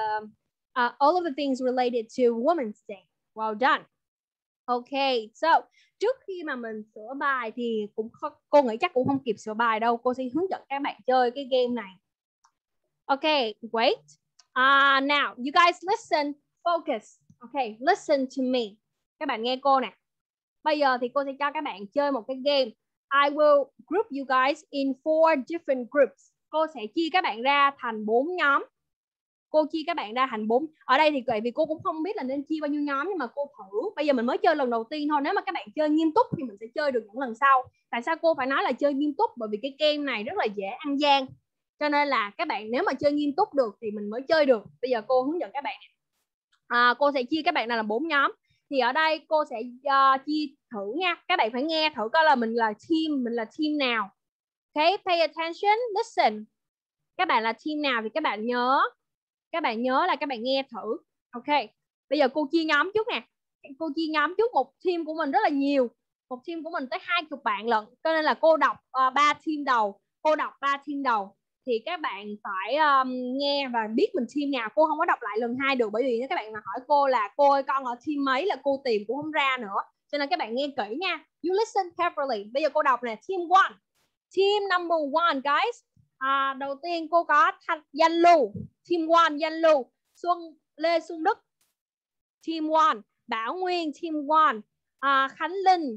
of the things related to Women's Day. Well done. Okay, so trước khi mà mình sửa bài thì cô nghĩ chắc cũng không kịp sửa bài đâu. Cô sẽ hướng dẫn các bạn chơi cái game này. Okay, wait. Now, you guys listen, focus. Okay, listen to me. Các bạn nghe cô nè. Bây giờ thì cô sẽ cho các bạn chơi một cái game. I will group you guys in 4 different groups. Cô sẽ chia các bạn ra thành 4 nhóm. Cô chia các bạn ra thành 4. Ở đây thì tại vì cô cũng không biết là nên chia bao nhiêu nhóm, nhưng mà cô thử. Bây giờ mình mới chơi lần đầu tiên thôi. Nếu mà các bạn chơi nghiêm túc thì mình sẽ chơi được những lần sau. Tại sao cô phải nói là chơi nghiêm túc? Bởi vì cái game này rất là dễ ăn gian. Cho nên là các bạn nếu mà chơi nghiêm túc được thì mình mới chơi được. Bây giờ cô hướng dẫn các bạn. Cô sẽ chia các bạn ra làm 4 nhóm. Thì ở đây cô sẽ chia thử nha. Các bạn phải nghe thử coi là mình là team nào. Okay, pay attention, listen. Các bạn là team nào thì các bạn nhớ là các bạn nghe thử. Ok, bây giờ cô chia nhóm trước nè. Cô chia nhóm trước. Một team của mình rất là nhiều. Một team của mình tới 20 bạn lận. Cho nên là cô đọc 3 team đầu. Cô đọc 3 team đầu. Thì các bạn phải nghe và biết mình team nào. Cô không có đọc lại lần 2 được. Bởi vì nếu các bạn mà hỏi cô là cô ơi con ở team mấy là cô tìm cũng không ra nữa. Cho nên các bạn nghe kỹ nha. You listen carefully. Bây giờ cô đọc nè. Team 1. Team number 1 guys. Đầu tiên cô có Danh Lưu. Team 1 Danh Lưu. Lê Xuân Đức. Team 1. Bảo Nguyên. Team 1. Khánh Linh.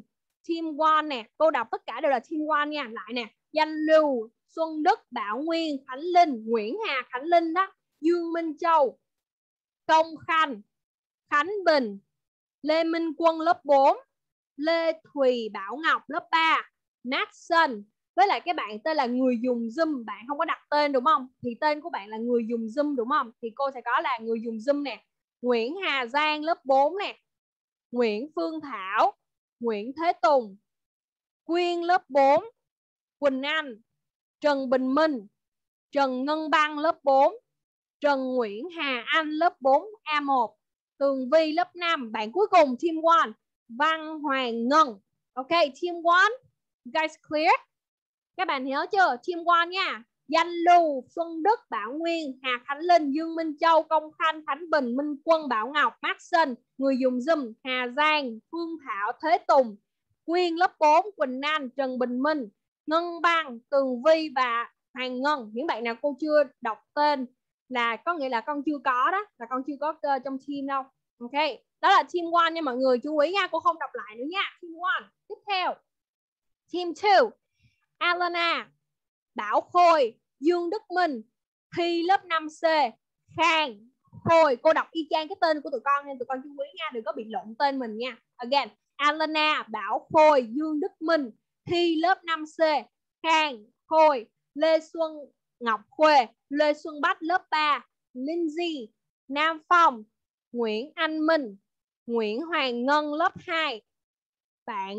Team 1 nè, cô đọc tất cả đều là Team 1 nha. Lại nè, Danh Lưu, Xuân Đức, Bảo Nguyên, Khánh Linh, Nguyễn Hà, Khánh Linh đó, Dương Minh Châu, Công Khanh, Khánh Bình, Lê Minh Quân lớp 4, Lê Thùy Bảo Ngọc lớp 3, Natson. Với lại cái bạn tên là người dùng Zoom, bạn không có đặt tên đúng không? Thì tên của bạn là người dùng Zoom đúng không? Thì cô sẽ có là người dùng Zoom nè. Nguyễn Hà Giang lớp 4 nè, Nguyễn Phương Thảo, Nguyễn Thế Tùng, Quyên lớp 4, Quỳnh Anh, Trần Bình Minh, Trần Ngân Băng lớp 4, Trần Nguyễn Hà Anh lớp 4A1, Tường Vi lớp 5. Bạn cuối cùng Team 1, Văn Hoàng Ngân. Ok, Team 1, you guys clear? Các bạn nhớ chưa? Team 1 nha. Danh Lưu, Xuân Đức, Bảo Nguyên, Hà Khánh Linh, Dương Minh Châu, Công Khanh, Khánh Bình, Minh Quân, Bảo Ngọc, Maxson, người dùng Zoom, Hà Giang, Phương Thảo, Thế Tùng, Quyên lớp 4, Quỳnh Anh, Trần Bình Minh, Ngân Băng, Tường Vi và Hoàng Ngân. Những bạn nào cô chưa đọc tên là có nghĩa là con chưa có đó, là con chưa có trong team đâu. Ok, đó là Team 1 nha mọi người, chú ý nha, cô không đọc lại nữa nha. Team 1. Tiếp theo Team 2, Alana, Bảo Khôi, Dương Đức Minh, Thi lớp 5C, Khang, Khôi. Cô đọc y chang cái tên của tụi con nên tụi con chú ý nha, đừng có bị lộn tên mình nha. Again, Alana, Bảo Khôi, Dương Đức Minh, Thi lớp 5C, Khang, Khôi, Lê Xuân Ngọc Khuê, Lê Xuân Bách lớp 3, Lindsay, Nam Phong, Nguyễn Anh Minh, Nguyễn Hoàng Ngân lớp 2. Bạn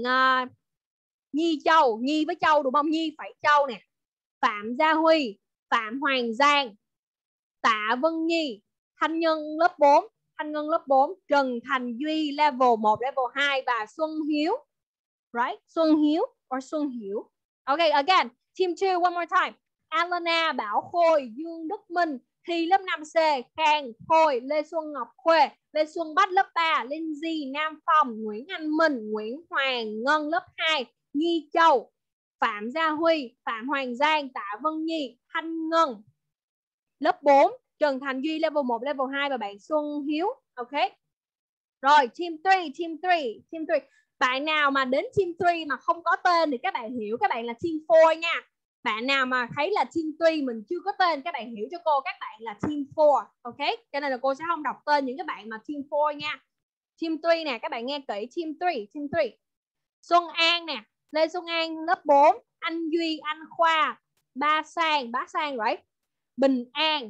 Nhi Châu, Nhi với Châu đúng không? Nhi phải Châu nè. Phạm Gia Huy, Phạm Hoàng Giang, Tạ Vân Nhi, Thanh Nhân lớp 4, Thanh Ngân lớp 4, Trần Thành Duy level 1, level 2 và Xuân Hiếu. Right? Xuân Hiếu or Xuân Hiểu. Okay, again, team 2 one more time. Alana, Bảo Khôi, Dương Đức Minh, Thi lớp 5C, Khang, Khôi, Lê Xuân Ngọc Khuê, Lê Xuân Bách lớp 3, Lindsay, Nam Phong, Nguyễn Anh Minh, Nguyễn Hoàng Ngân lớp 2, Nhi Châu, Phạm Gia Huy, Phạm Hoàng Giang, Tạ Vân Nhi, Thanh Ngân lớp 4, Trần Thành Duy level 1, level 2 và bạn Xuân Hiếu. Ok. Rồi, team 3, team 3, team 3. Bạn nào mà đến team 3 mà không có tên thì các bạn hiểu các bạn là team 4 nha. Bạn nào mà thấy là team 3 mình chưa có tên, các bạn hiểu cho cô các bạn là team 4. Ok. Cho nên là cô sẽ không đọc tên những cái bạn mà team 4 nha. Team 3 nè, các bạn nghe kỹ. Team 3, team 3. Xuân An nè, Lê Xuân An lớp 4, Anh Duy, Anh Khoa, Bá Sang right? Bình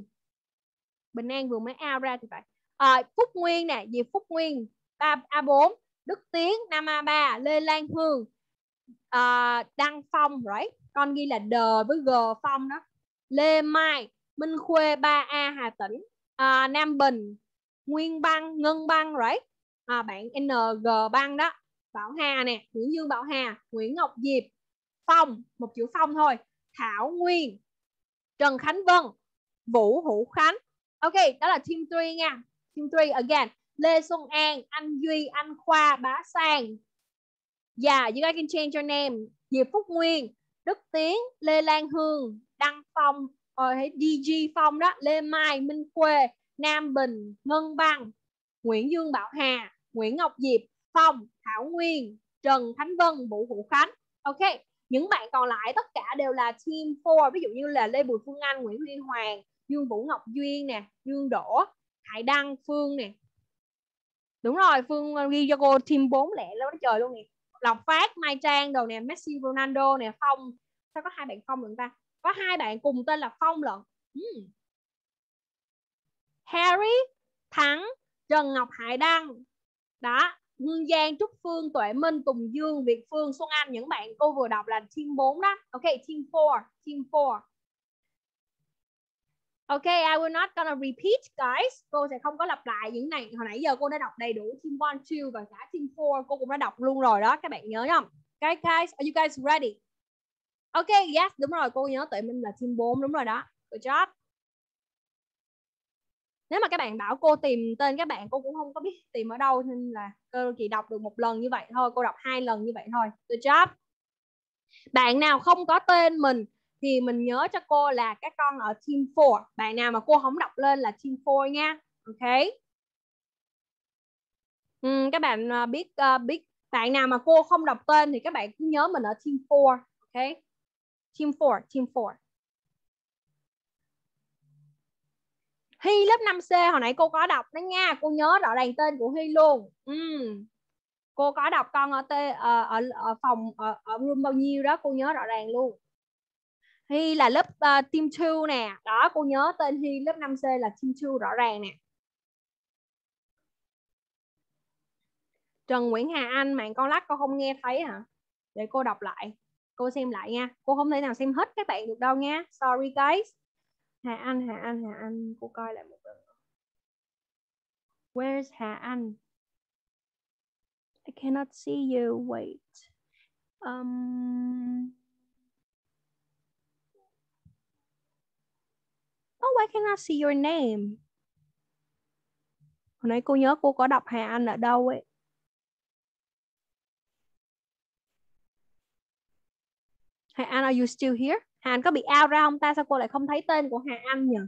An vừa mới out ra thì phải. Phúc Nguyên nè, Diệp Phúc Nguyên, A4, Đức Tiến, Nam A3, Lê Lan Hương, Đăng Phong right? Con ghi là D với G Phong đó. Lê Mai, Minh Khuê 3A Hà Tĩnh, Nam Bình, Nguyên Băng, Ngân Băng right? Bạn NG Băng đó. Bảo Hà nè, Nguyễn Dương Bảo Hà, Nguyễn Ngọc Diệp, Phong, một chữ Phong thôi, Thảo Nguyên, Trần Khánh Vân, Vũ Hữu Khánh. Ok, đó là team 3 nha. Team 3 again. Lê Xuân An, Anh Duy, Anh Khoa, Bá Sang. Yeah, you guys can change your name. Diệp Phúc Nguyên, Đức Tiến, Lê Lan Hương, Đăng Phong, DG Phong đó, Lê Mai, Minh Khuê, Nam Bình, Ngân Băng, Nguyễn Dương Bảo Hà, Nguyễn Ngọc Diệp, Phong, Thảo Nguyên, Trần Khánh Vân, Vũ Hữu Khánh. Ok, những bạn còn lại tất cả đều là team 4. Ví dụ như là Lê Bùi Phương Anh, Nguyễn Huy Hoàng, Dương Vũ Ngọc Duyên nè, Dương Đỗ, Hải Đăng, Phương nè. Đúng rồi, Phương ghi cho cô team 4 lẻ lắm trời luôn nè. Lộc Phát, Mai Trang đồ nè, Messi, Ronaldo nè, Phong. Sao có 2 bạn Phong lận ta? Có 2 bạn cùng tên là Phong lận. Harry, Thắng, Trần Ngọc Hải Đăng. Đó, Hương Giang, Trúc Phương, Tuệ Minh, Tùng Dương, Việt Phương, Xuân Anh. Những bạn cô vừa đọc là team 4 đó. Ok, team 4, team 4. Ok, I will not gonna repeat guys. Cô sẽ không có lặp lại những này. Hồi nãy giờ cô đã đọc đầy đủ team 1, 2 và cả team 4. Cô cũng đã đọc luôn rồi đó. Các bạn nhớ không? Okay, guys, are you guys ready? Ok, yes, đúng rồi. Cô nhớ Tuệ Minh là team 4. Đúng rồi đó. Good job. Nếu mà các bạn bảo cô tìm tên các bạn, cô cũng không có biết tìm ở đâu. Nên là cô chỉ đọc được 1 lần như vậy thôi. Cô đọc 2 lần như vậy thôi. Good job. Bạn nào không có tên mình thì mình nhớ cho cô là các con ở team 4. Bạn nào mà cô không đọc lên là team 4 nha. Ok. Các bạn biết Bạn nào mà cô không đọc tên thì các bạn cứ nhớ mình ở team 4. Ok, team 4, team 4. Hy lớp 5C hồi nãy cô có đọc đó nha, cô nhớ rõ ràng tên của Hy luôn. Cô có đọc con ở phòng ở room bao nhiêu đó, cô nhớ rõ ràng luôn. Hy là lớp team 2 nè, đó cô nhớ tên Hy lớp 5C là team 2 rõ ràng nè. Trần Nguyễn Hà Anh, mạng con lắc con không nghe thấy hả? Để cô đọc lại, cô xem lại nha. Cô không thể nào xem hết các bạn được đâu nha. Sorry guys. Hà Anh, cô coi lại một lần. Where's Hà Anh? I cannot see you. Wait. Oh, I cannot see your name. Hồi nãy cô nhớ cô có đọc Hà Anh ở đâu ấy. Hà Anh, are you still here? Hà Anh có bị out ra không ta? Sao cô lại không thấy tên của Hà Anh nhỉ?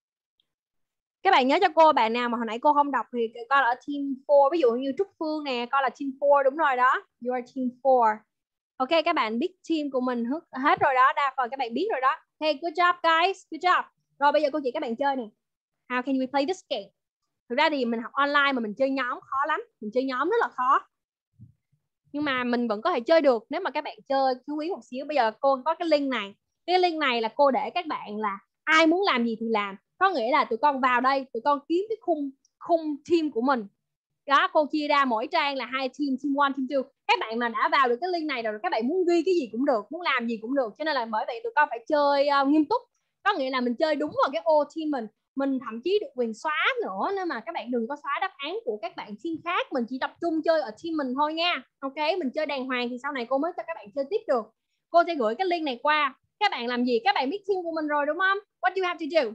Các bạn nhớ cho cô, bạn nào mà hồi nãy cô không đọc thì coi là ở team 4. Ví dụ như Trúc Phương nè, coi là team 4, đúng rồi đó. You are team 4. Ok, các bạn biết team của mình hết rồi đó. Đa phần các bạn biết rồi đó. Hey, good job guys, good job. Rồi bây giờ cô chỉ các bạn chơi nè. How can we play this game? Thực ra thì mình học online mà mình chơi nhóm khó lắm. Mình chơi nhóm rất là khó. Nhưng mà mình vẫn có thể chơi được nếu mà các bạn chơi chú ý một xíu. Bây giờ cô có cái link này. Cái link này là cô để các bạn là ai muốn làm gì thì làm. Có nghĩa là tụi con vào đây, tụi con kiếm cái khung team của mình. Đó, cô chia ra mỗi trang là 2 team, team 1, team 2. Các bạn mà đã vào được cái link này rồi, các bạn muốn ghi cái gì cũng được, muốn làm gì cũng được. Cho nên là bởi vậy tụi con phải chơi nghiêm túc. Có nghĩa là mình chơi đúng vào cái ô team mình. Mình thậm chí được quyền xóa nữa, nên mà các bạn đừng có xóa đáp án của các bạn team khác. Mình chỉ tập trung chơi ở team mình thôi nha. Ok, mình chơi đàng hoàng thì sau này cô mới cho các bạn chơi tiếp được. Cô sẽ gửi cái link này qua. Các bạn làm gì? Các bạn biết team của mình rồi đúng không? What do you have to do?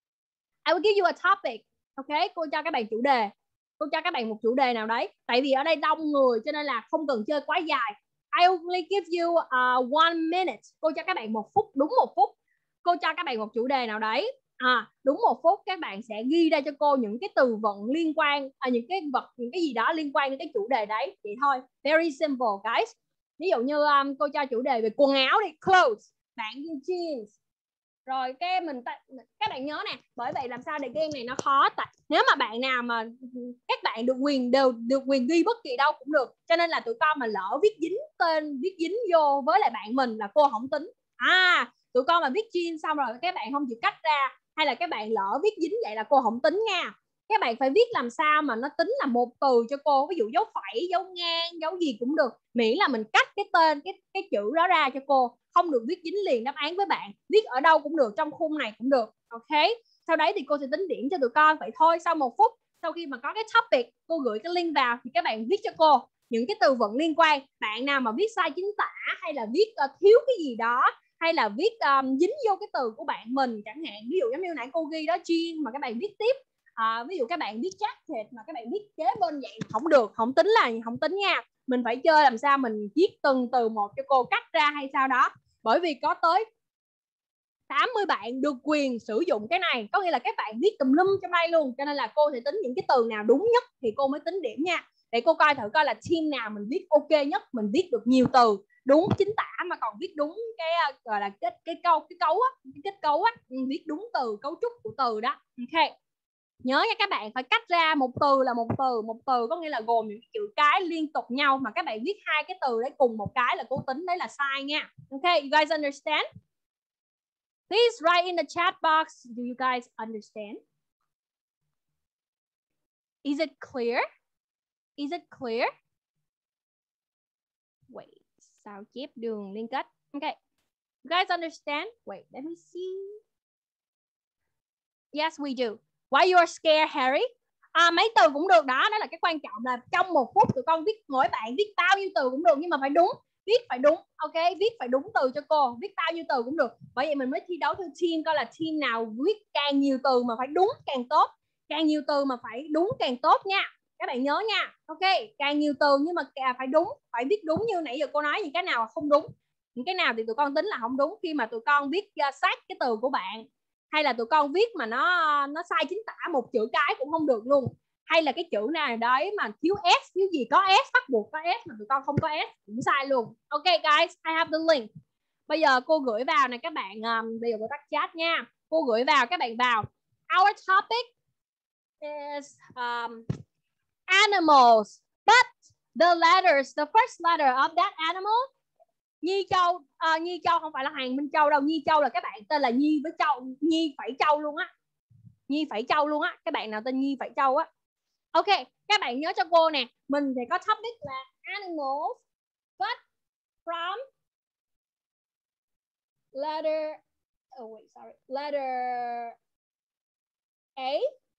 I will give you a topic. Ok, cô cho các bạn chủ đề. Cô cho các bạn một chủ đề nào đấy. Tại vì ở đây đông người cho nên là không cần chơi quá dài. I only give you 1 minute. Cô cho các bạn 1 phút, đúng 1 phút. Cô cho các bạn một chủ đề nào đấy. Đúng 1 phút các bạn sẽ ghi ra cho cô những cái từ vựng liên quan, những cái gì đó liên quan đến cái chủ đề đấy. Vậy thôi. Very simple guys. Ví dụ như cô cho chủ đề về quần áo đi, clothes. Bạn ghi jeans. Rồi các bạn nhớ nè, bởi vậy làm sao để game này nó khó. Tại nếu mà bạn nào mà các bạn đều được quyền ghi bất kỳ đâu cũng được, cho nên là tụi con mà lỡ viết dính tên, viết dính vô với lại bạn mình là cô không tính. Tụi con mà viết jean xong rồi các bạn không chịu cắt ra, hay là các bạn lỡ viết dính vậy là cô không tính nha. Các bạn phải viết làm sao mà nó tính là một từ cho cô, ví dụ dấu phẩy, dấu ngang, dấu gì cũng được, miễn là mình cắt cái tên, cái chữ đó ra cho cô, không được viết dính liền đáp án với bạn. Viết ở đâu cũng được, trong khung này cũng được. Ok, sau đấy thì cô sẽ tính điểm cho tụi con. Vậy thôi, sau 1 phút sau khi mà có cái topic, cô gửi cái link vào thì các bạn viết cho cô những cái từ vựng liên quan. Bạn nào mà viết sai chính tả, hay là viết thiếu cái gì đó, hay là viết dính vô cái từ của bạn mình chẳng hạn, ví dụ giống như nãy cô ghi đó jean mà các bạn viết tiếp, ví dụ các bạn viết jacket mà các bạn viết kế bên vậy không được, không tính nha. Mình phải chơi làm sao mình viết từng từ một cho cô cắt ra hay sao đó. Bởi vì có tới 80 bạn được quyền sử dụng cái này, có nghĩa là các bạn viết tùm lum trong đây luôn, cho nên là cô sẽ tính những cái từ nào đúng nhất thì cô mới tính điểm nha. Để cô coi thử coi là team nào mình viết ok nhất, mình viết được nhiều từ đúng chính tả mà còn viết đúng cái gọi là cái kết cấu á, viết đúng từ, cấu trúc của từ đó. Ok, nhớ nha các bạn, phải cắt ra một từ là một từ có nghĩa là gồm những chữ cái liên tục nhau, mà các bạn viết 2 cái từ đấy cùng một cái là cô tính đấy là sai nha. Ok, you guys understand? Please write in the chat box. Do you guys understand? Is it clear? Is it clear? Wait, sao chép đường liên kết? Okay. You guys understand? Wait, let me see. Yes, we do. Why you are scared, Harry? Mấy từ cũng được đó. Đó là cái quan trọng là trong 1 phút tụi con viết, mỗi bạn viết bao nhiêu từ cũng được, nhưng mà phải đúng. Viết phải đúng, ok, viết phải đúng từ cho cô, viết bao nhiêu từ cũng được. Bởi vậy mình mới thi đấu theo team, coi là team nào viết càng nhiều từ mà phải đúng càng tốt, càng nhiều từ mà phải đúng càng tốt nha. Các bạn nhớ nha, ok, càng nhiều từ nhưng mà phải đúng, phải viết đúng. Như nãy giờ cô nói những cái nào không đúng, những cái nào thì tụi con tính là không đúng khi mà tụi con viết sát cái từ của bạn, hay là tụi con viết mà nó sai chính tả một chữ cái cũng không được luôn. hay là cái chữ nào đấy mà thiếu S, thiếu gì có S, bắt buộc có S mà tụi con không có S cũng sai luôn. Ok guys, I have the link. Bây giờ cô gửi vào này các bạn, bây giờ cô tắt chat nha. Cô gửi vào, các bạn vào. Our topic is animals, but the letters, the first letter of that animal, Nhi Châu, Nhi Châu không phải là Hoàng Minh Châu đâu, Nhi Châu là các bạn tên là Nhi với Châu, Nhi Phẩy Châu luôn á, Nhi Phẩy Châu luôn á, các bạn nào tên Nhi Phẩy Châu á. Ok, các bạn nhớ cho cô nè, mình thì có topic là animals, but from letter, letter A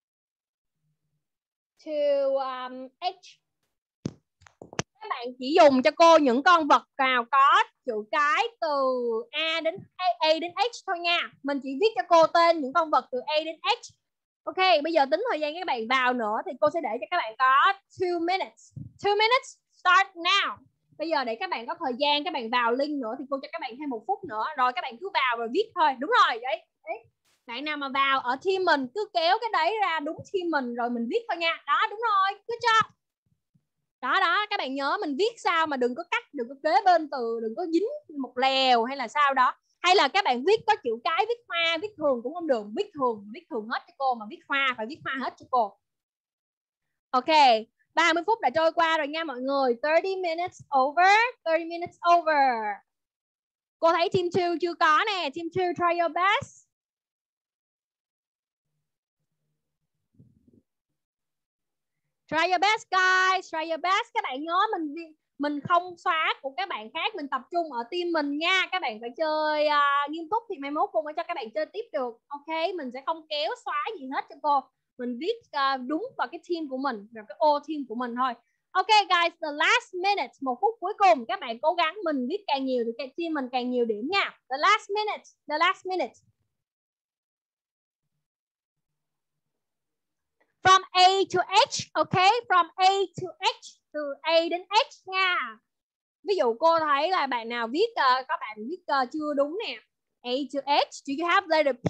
to H. Các bạn chỉ dùng cho cô những con vật nào có chữ cái từ A đến H thôi nha. Mình chỉ viết cho cô tên những con vật từ A đến H. Ok, bây giờ tính thời gian các bạn vào nữa thì cô sẽ để cho các bạn có 2 minutes. 2 minutes, start now. Bây giờ để các bạn có thời gian, các bạn vào link nữa thì cô cho các bạn thêm 1 phút nữa. Rồi các bạn cứ vào rồi viết thôi. Đúng rồi, đấy. Bạn nào mà vào ở team mình cứ kéo cái đấy ra đúng team mình rồi mình viết thôi nha. Đó, đúng rồi, good job. Đó, các bạn nhớ mình viết sao mà đừng có cắt, đừng có kế bên từ, đừng có dính một lèo hay là sao đó. Hay là các bạn viết có chữ cái, viết hoa, viết thường cũng không được. Viết thường hết cho cô, mà viết hoa phải viết hoa hết cho cô. Ok, 30 phút đã trôi qua rồi nha mọi người. 30 minutes over, 30 minutes over. Cô thấy team 2 chưa có nè. Team 2 try your best. Try your best guys, try your best. Các bạn nhớ mình không xóa của các bạn khác, mình tập trung ở team mình nha. Các bạn phải chơi nghiêm túc thì mai mốt cô mới cho các bạn chơi tiếp được. Ok, mình sẽ không kéo xóa gì hết cho cô. Mình viết đúng vào cái team của mình, vào cái ô team của mình thôi. Ok guys, the last minute, 1 phút cuối cùng. Các bạn cố gắng mình viết càng nhiều thì cái team mình càng nhiều điểm nha. The last minute, the last minute. From A to H, okay? From A to H, từ A đến H nha. Ví dụ cô thấy là bạn nào viết, có bạn viết chưa đúng nè. A to H, do you have letter P?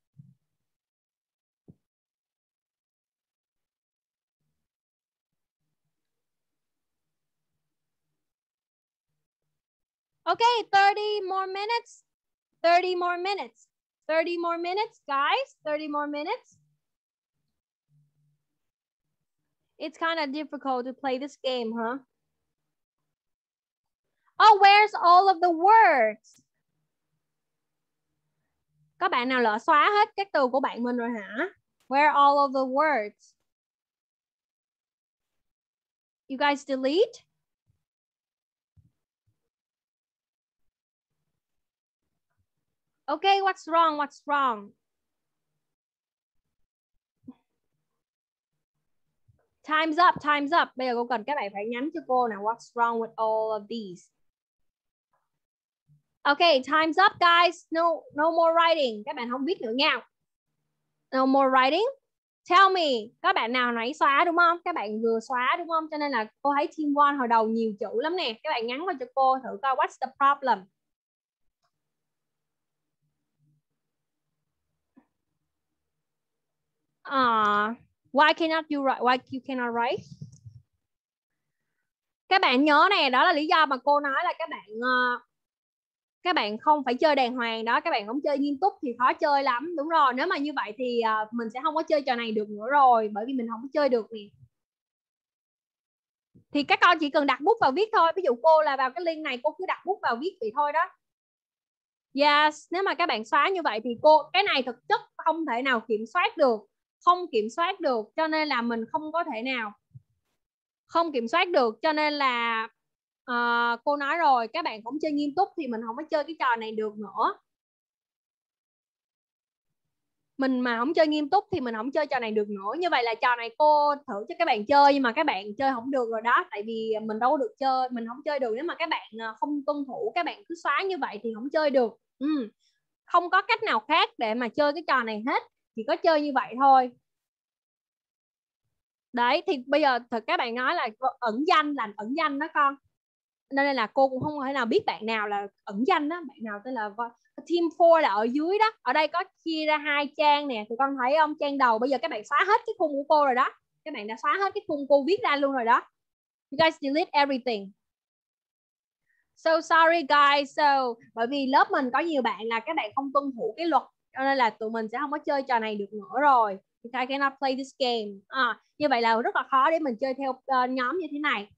Okay, 30 more minutes. 30 more minutes. 30 more minutes, guys. 30 more minutes. It's kind of difficult to play this game, huh? Oh, where's all of the words? Có bạn nào lỡ xóa hết các từ của bạn mình rồi hả? Where are all of the words? You guys delete? Okay, what's wrong? What's wrong? Time's up, time's up. Bây giờ cô cần các bạn phải nhắn cho cô nào. What's wrong with all of these? Okay, time's up guys. No more writing. Các bạn không viết nữa nha. No more writing. Tell me, các bạn nào nãy xóa đúng không? Các bạn vừa xóa đúng không? Cho nên là cô thấy team 1 hồi đầu nhiều chữ lắm nè. Các bạn nhắn vào cho cô thử coi what's the problem. Why cannot you write? Why you cannot write? Các bạn nhớ nè, đó là lý do mà cô nói là các bạn không phải chơi đàng hoàng đó, các bạn không chơi nghiêm túc thì khó chơi lắm. Đúng rồi, nếu mà như vậy thì mình sẽ không có chơi trò này được nữa rồi, bởi vì mình không có chơi được nè. Thì các con chỉ cần đặt bút vào viết thôi. Ví dụ cô là vào cái link này, cô cứ đặt bút vào viết vậy thôi đó. Yes, nếu mà các bạn xóa như vậy thì cái này thực chất không thể nào kiểm soát được. Không kiểm soát được, cho nên là mình không có thể nào không kiểm soát được, cho nên là cô nói rồi, các bạn không chơi nghiêm túc thì mình không có chơi cái trò này được nữa. Mình mà không chơi nghiêm túc thì mình không chơi trò này được nữa. Như vậy là trò này cô thử cho các bạn chơi, nhưng mà các bạn chơi không được rồi đó. Tại vì mình đâu có được chơi, mình không chơi được. Nếu mà các bạn không tuân thủ, các bạn cứ xóa như vậy thì không chơi được. Không có cách nào khác để mà chơi cái trò này hết, chỉ có chơi như vậy thôi. Đấy, thì bây giờ các bạn nói là ẩn danh là ẩn danh đó con. Nên là cô cũng không thể nào biết bạn nào là ẩn danh đó. Bạn nào tên là team 4 là ở dưới đó. Ở đây có chia ra 2 trang nè. Tụi con thấy không? Trang đầu bây giờ các bạn xóa hết cái khung của cô rồi đó. Các bạn đã xóa hết cái khung cô viết ra luôn rồi đó. You guys delete everything. So sorry guys. So bởi vì lớp mình có nhiều bạn là các bạn không tuân thủ cái luật, cho nên là tụi mình sẽ không có chơi trò này được nữa rồi. I cannot play this game. Như vậy là rất là khó để mình chơi theo nhóm như thế này.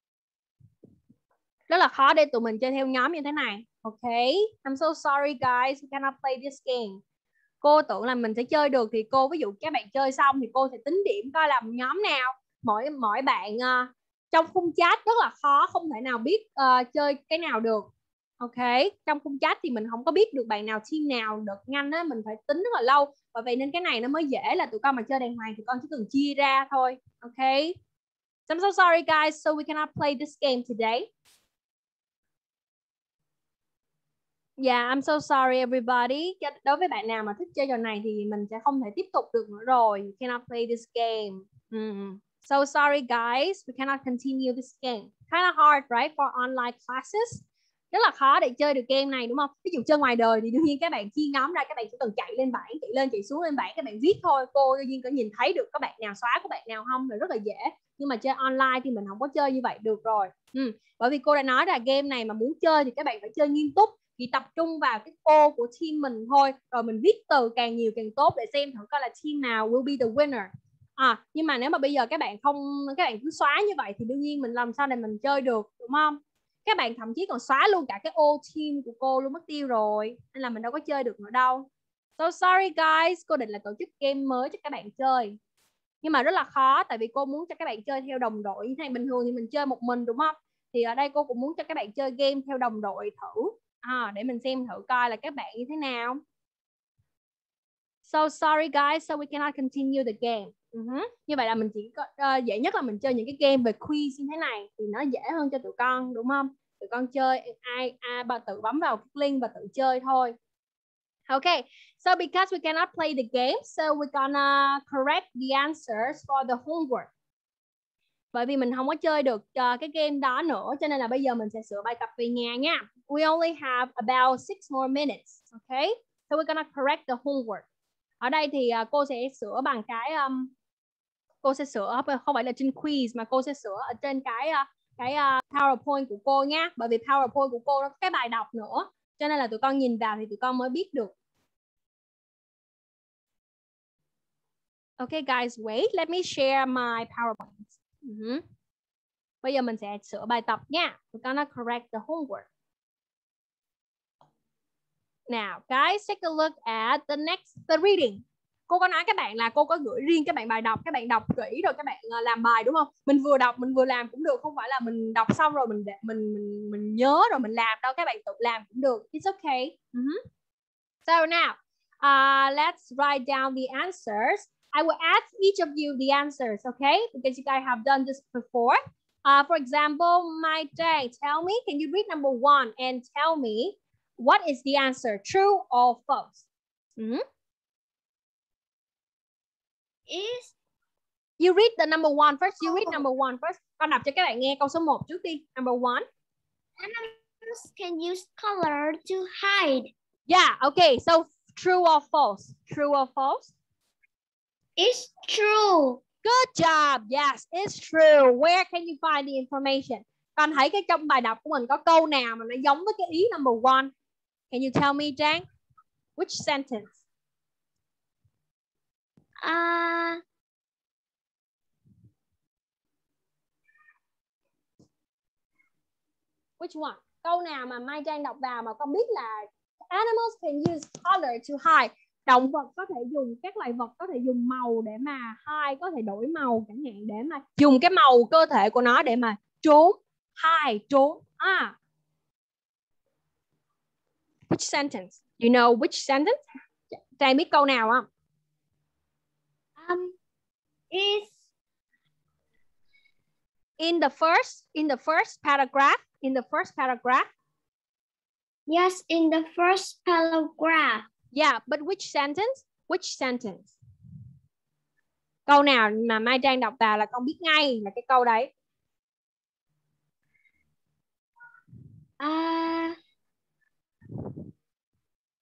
Rất là khó để tụi mình chơi theo nhóm như thế này. Okay, I'm so sorry guys, we cannot play this game. Cô tưởng là mình sẽ chơi được thì cô, ví dụ các bạn chơi xong thì cô sẽ tính điểm coi là nhóm nào. Mỗi bạn trong khung chat rất là khó, không thể nào biết chơi cái nào được. Ok, trong khung chat thì mình không có biết được bạn nào team nào được nhanh á, mình phải tính rất là lâu. Và vậy nên cái này nó mới dễ là tụi con mà chơi đàng hoàng thì con chỉ cần chia ra thôi. Ok, so I'm so sorry guys, so we cannot play this game today. Yeah, I'm so sorry everybody. Đối với bạn nào mà thích chơi trò này thì mình sẽ không thể tiếp tục được nữa rồi. You cannot play this game. So sorry guys, we cannot continue this game. Kind of hard, right, for online classes. Rất là khó để chơi được game này đúng không? Ví dụ chơi ngoài đời thì đương nhiên các bạn chia nhóm ra, các bạn chỉ cần chạy lên bảng, chạy lên chạy xuống lên bảng, các bạn viết thôi. Cô đương nhiên có nhìn thấy được có bạn nào xóa, có bạn nào không, là rất là dễ. Nhưng mà chơi online thì mình không có chơi như vậy được rồi. Bởi vì cô đã nói là game này mà muốn chơi thì các bạn phải chơi nghiêm túc, chỉ tập trung vào cái ô của team mình thôi, rồi mình viết từ càng nhiều càng tốt để xem thử coi là team nào will be the winner. Nhưng mà nếu mà bây giờ các bạn cứ xóa như vậy thì đương nhiên mình làm sao để mình chơi được, đúng không? Các bạn thậm chí còn xóa luôn cả cái ô team của cô luôn, mất tiêu rồi, nên là mình đâu có chơi được nữa đâu. So sorry guys, cô định là tổ chức game mới cho các bạn chơi, nhưng mà rất là khó, tại vì cô muốn cho các bạn chơi theo đồng đội như thế này. Bình thường thì mình chơi một mình đúng không, thì ở đây cô cũng muốn cho các bạn chơi game theo đồng đội thử, để mình xem thử coi là các bạn như thế nào. So sorry guys, so we cannot continue the game. Như vậy là mình chỉ có dễ nhất là mình chơi những cái game về quiz như thế này thì nó dễ hơn cho tụi con, đúng không? Tụi con chơi ai tự bấm vào cái link và tự chơi thôi. Okay, so because we cannot play the game, so we're gonna correct the answers for the homework. Bởi vì mình không có chơi được cái game đó nữa, cho nên là bây giờ mình sẽ sửa bài tập về nhà nha. We only have about 6 more minutes. Okay, so we're gonna correct the homework. Ở đây thì cô sẽ sửa bằng cái cô sẽ sửa không phải là trên quiz mà cô sẽ sửa ở trên cái PowerPoint của cô nha. Bởi vì PowerPoint của cô nó có cái bài đọc nữa, cho nên là tụi con nhìn vào thì tụi con mới biết được. Okay guys, wait, let me share my PowerPoint. Bây giờ mình sẽ sửa bài tập nha. We're gonna correct the homework. Now, guys, take a look at the reading. Cô có nói các bạn là cô có gửi riêng các bạn bài đọc, các bạn đọc kỹ rồi các bạn làm bài đúng không? Mình vừa đọc mình vừa làm cũng được, không phải là mình đọc xong rồi mình nhớ rồi mình làm đâu, các bạn tự làm cũng được. It's okay. So now, let's write down the answers. I will ask each of you the answers, okay? Because you guys have done this before. For example, Mai Jang, tell me, can you read number 1 and tell me what is the answer, true or false? You read the number 1 first. You read number 1 first. Con đọc cho các bạn nghe câu số 1 trước đi. Number 1. Animals can use color to hide. Yeah, okay. So true or false? True or false? It's true. Good job. Yes, it's true. Where can you find the information? Con thấy cái trong bài đọc của mình có câu nào mà nó giống với cái ý number 1? Can you tell me, Jang? Which sentence? Which one? Câu nào mà Mai Trang đọc vào mà con biết là animals can use color to hide. Động vật có thể dùng, các loài vật có thể dùng màu để mà hide, có thể đổi màu chẳng hạn, để mà dùng cái màu cơ thể của nó để mà trốn, hide, trốn. Which sentence? You know which sentence? Trang biết câu nào không? Is in the first paragraph. In the first paragraph. Yes, in the first paragraph. Yeah, but which sentence? Which sentence? Câu nào mà Mai Trang đọc vào là con biết ngay là cái câu đấy.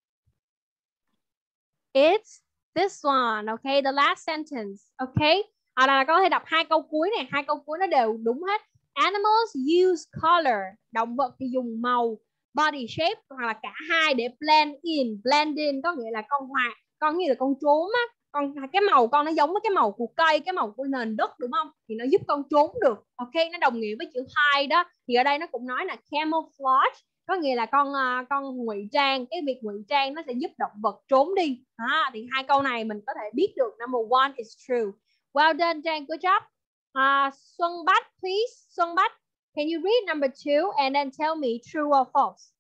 It's this one, okay? The last sentence, okay? Là con có thể đọc hai câu cuối này, hai câu cuối nó đều đúng hết. Animals use color, động vật thì dùng màu, body shape hoặc là cả hai để blend in có nghĩa là con như là con trốn á, cái màu con nó giống với cái màu của cây, cái màu của nền đất đúng không, thì nó giúp con trốn được. Ok, nó đồng nghĩa với chữ hide đó. Thì ở đây nó cũng nói là camouflage, có nghĩa là con ngụy trang, cái việc ngụy trang nó sẽ giúp động vật trốn đi. Thì hai câu này mình có thể biết được. Number one is true. Well done, Trang, good job. Xuân Bách, please. Xuân Bách, can you read number 2 and then tell me true or false?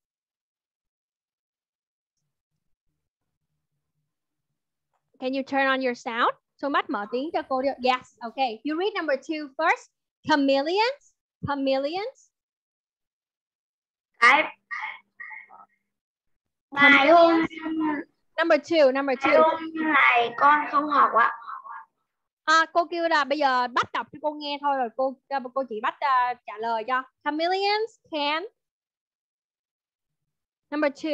Can you turn on your sound? Xuân Bách mở tiếng cho cô đi. Yes, okay. You read number 2 first. Chameleons. Chameleons. Bài hôm Number 2, number 2. hôm này con không học ạ. Cô kêu là bây giờ Bách đọc cho cô nghe thôi, rồi cô chị Bách trả lời cho. Chameleons can. Number 2.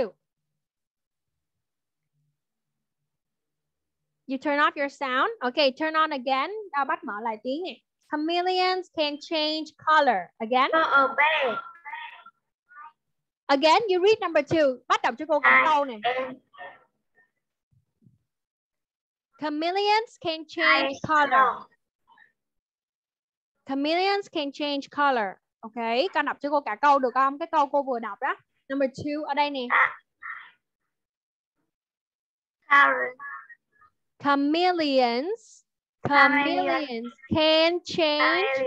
You turn off your sound. Okay, turn on again. Bách mở lại tiếng này. Chameleons can change color. Again. Again, you read number 2. Bách đọc cho cô cả câu này. Chameleons can change color. Chameleons can change color. Ok, con đọc cho cô cả câu được không? Cái câu cô vừa đọc đó. Number 2 ở đây nè. Chameleons can change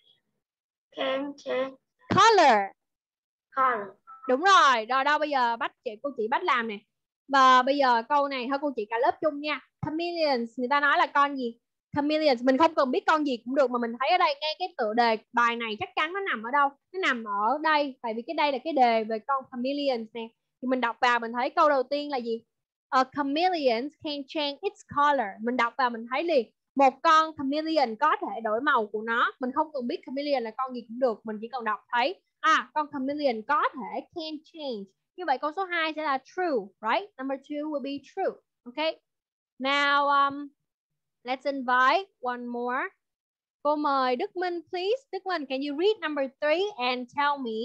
color. Đúng rồi. Rồi đâu bây giờ cô chị Bách làm nè. Và bây giờ câu này thôi cô chị cả lớp chung nha. Chameleons, người ta nói là con gì? Chameleons, mình không cần biết con gì cũng được, mà mình thấy ở đây ngay cái tựa đề bài này chắc chắn nó nằm ở đâu? Nó nằm ở đây, tại vì cái đây là cái đề về con chameleons nè. Thì mình đọc vào mình thấy câu đầu tiên là gì? A chameleon can change its color. Mình đọc vào mình thấy liền một con chameleon có thể đổi màu của nó. Mình không cần biết chameleon là con gì cũng được, mình chỉ cần đọc thấy con chameleon có thể can change. Như vậy câu số 2 sẽ là true, right? Number 2 will be true. Okay. Now let's invite one more. Cô mời Đức Minh, please. Đức Minh, can you read number 3 and tell me?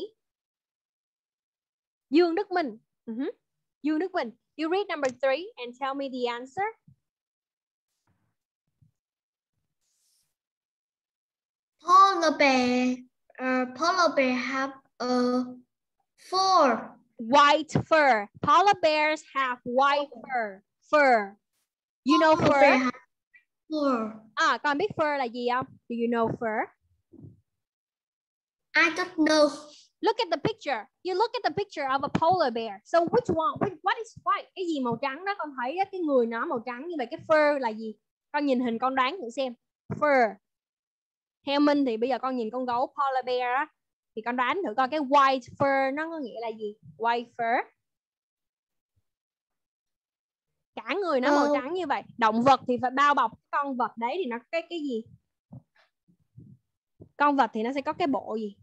Dương Đức Minh. Dương Đức Minh, you read number 3 and tell me the answer. Polar bear have a fur. White fur. Polar bears have white fur. You know fur? Con biết fur là gì không? Do you know fur? I don't know. Look at the picture. You look at the picture of a polar bear. So which one? What is white? Cái gì màu trắng đó? Con thấy cái người nó màu trắng như vậy. Cái fur là gì? Con nhìn hình con đoán thử xem. Fur. Theo Minh thì bây giờ con nhìn con gấu polar bear á, thì con đoán thử coi cái white fur nó có nghĩa là gì? White fur. Cả người nó màu trắng như vậy. Động vật thì phải bao bọc con vật đấy thì nó cái gì? Con vật thì nó sẽ có cái bộ gì?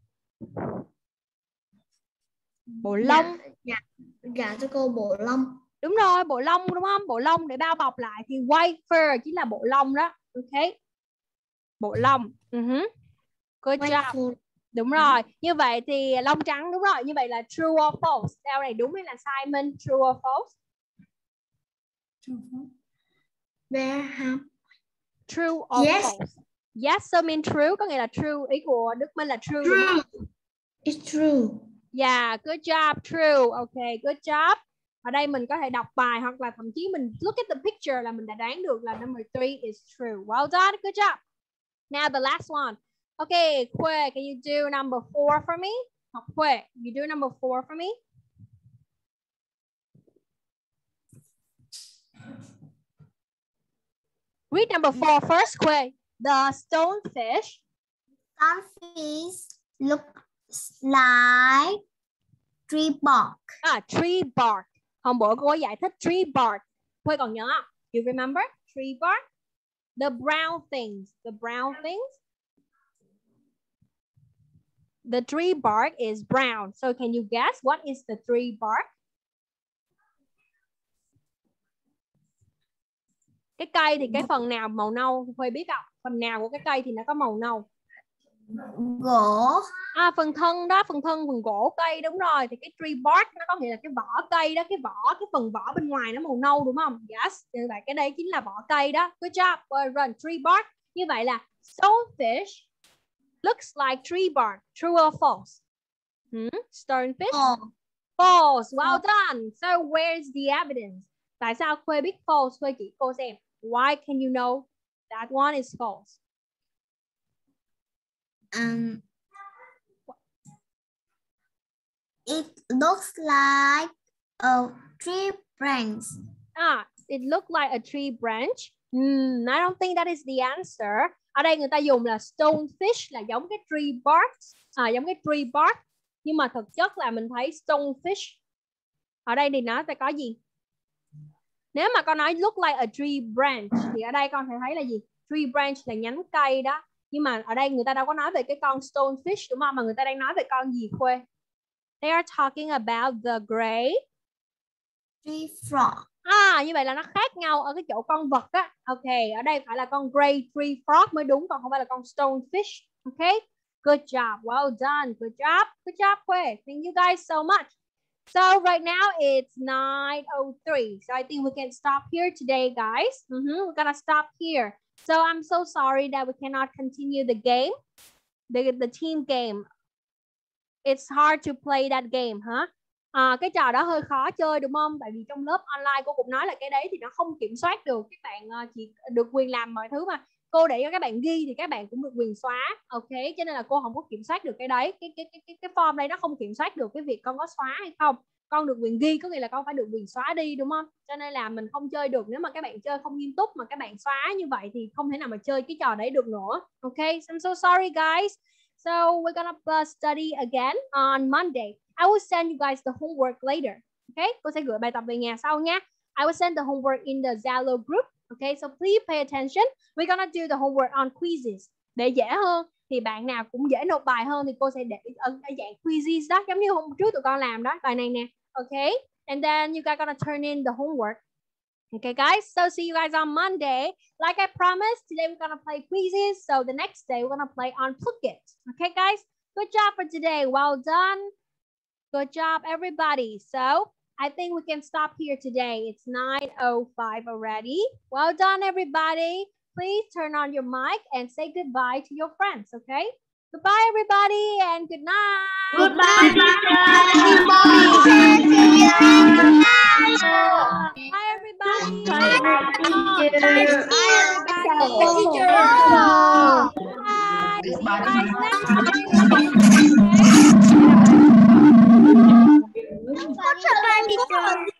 Bộ lông. Dạ cho cô, bộ lông. Đúng rồi, bộ lông đúng không? Bộ lông để bao bọc lại thì white fur chính là bộ lông đó. Ok. Bộ lông. Good job. Đúng rồi. Như vậy thì lông trắng đúng rồi. Như vậy là true or false? Câu này đúng hay là sai Minh? True or false? Bear have. True or yes. false? Yes, so mean true. Có nghĩa là true. Ý của Đức Minh là true. True. It's true. Yeah, good job. True. Okay, good job. Ở đây mình có thể đọc bài hoặc là thậm chí mình look at the picture là mình đã đoán được là number 3 is true. Well done. Good job. Now the last one. Okay, Khuê, can you do number 4 for me? Học Khuê, you do number 4 for me? Read number 4 first, Khuê. The stonefish. Stonefish looks like tree bark. Tree bark. Hôm bữa cô có giải thích tree bark. Khuê còn nhớ không? You remember? Tree bark. The brown things. The brown things. The tree bark is brown. So can you guess what is the tree bark? Cái cây thì cái phần nào màu nâu? Khuê biết không? Phần nào của cái cây thì nó có màu nâu? Gỗ. Phần thân đó, phần gỗ cây, đúng rồi. Thì cái tree bark nó có nghĩa là cái vỏ cây đó, cái phần vỏ bên ngoài nó màu nâu đúng không? Yes, như vậy cái đây chính là vỏ cây đó. Good job. Well done. Tree bark. Như vậy là stonefish looks like tree bark. True or false? Stonefish? False. Well done. So where's the evidence? Tại sao Khuê biết false? Khuê chỉ cô xem. Why can you know that one is false? It looks like a tree branch. It looked like a tree branch. I don't think that is the answer. Ở đây người ta dùng là stonefish là giống cái tree bark, giống cái tree bark. Nhưng mà thực chất là mình thấy stonefish. Ở đây thì nó sẽ có gì? Nếu mà con nói look like a tree branch thì ở đây con sẽ thấy là gì? Tree branch là nhánh cây đó. Nhưng mà ở đây người ta đâu có nói về cái con stonefish đúng không? Mà người ta đang nói về con gì Khuê? They are talking about the gray tree frog. Như vậy là nó khác nhau ở cái chỗ con vật á. Ok, ở đây phải là con gray tree frog mới đúng, còn không phải là con stonefish. Ok, good job, well done, good job Khuê. Thank you guys so much. So right now it's 9:03. So I think we can stop here today, guys. We're gonna stop here. So I'm so sorry that we cannot continue the game, the team game. It's hard to play that game, cái trò đó hơi khó chơi đúng không? Tại vì trong lớp online cô cũng nói là cái đấy thì nó không kiểm soát được. Các bạn chỉ được quyền làm mọi thứ mà cô để cho các bạn ghi thì các bạn cũng được quyền xóa. Ok, cho nên là cô không có kiểm soát được cái đấy. Cái form đây nó không kiểm soát được cái việc con có xóa hay không. Con được quyền ghi có nghĩa là con phải được quyền xóa đi đúng không? Cho nên là mình không chơi được. Nếu mà các bạn chơi không nghiêm túc mà các bạn xóa như vậy thì không thể nào mà chơi cái trò đấy được nữa. Ok, I'm so sorry guys. So we're gonna study again on Monday. I will send you guys the homework later. Okay, cô sẽ gửi bài tập về nhà sau nha. I will send the homework in the Zalo group. Okay, so please pay attention. We're gonna do the homework on quizzes. Để dễ hơn thì bạn nào cũng dễ nộp bài hơn thì cô sẽ để ở dạng quizzes đó, giống như hôm trước tụi con làm đó, bài này nè. Okay, and then you guys gonna turn in the homework. Okay, guys, so see you guys on Monday. Like I promised, today we're gonna play quizzes. So the next day we're gonna play on Phuket. Okay, guys, good job for today. Well done. Good job, everybody. So I think we can stop here today. It's 9:05 already. Well done, everybody. Please turn on your mic and say goodbye to your friends, okay? Goodbye, everybody, and good night. Goodbye. Bye, everybody. Bye, everybody. Bye. See you guys next time. Bye, teacher.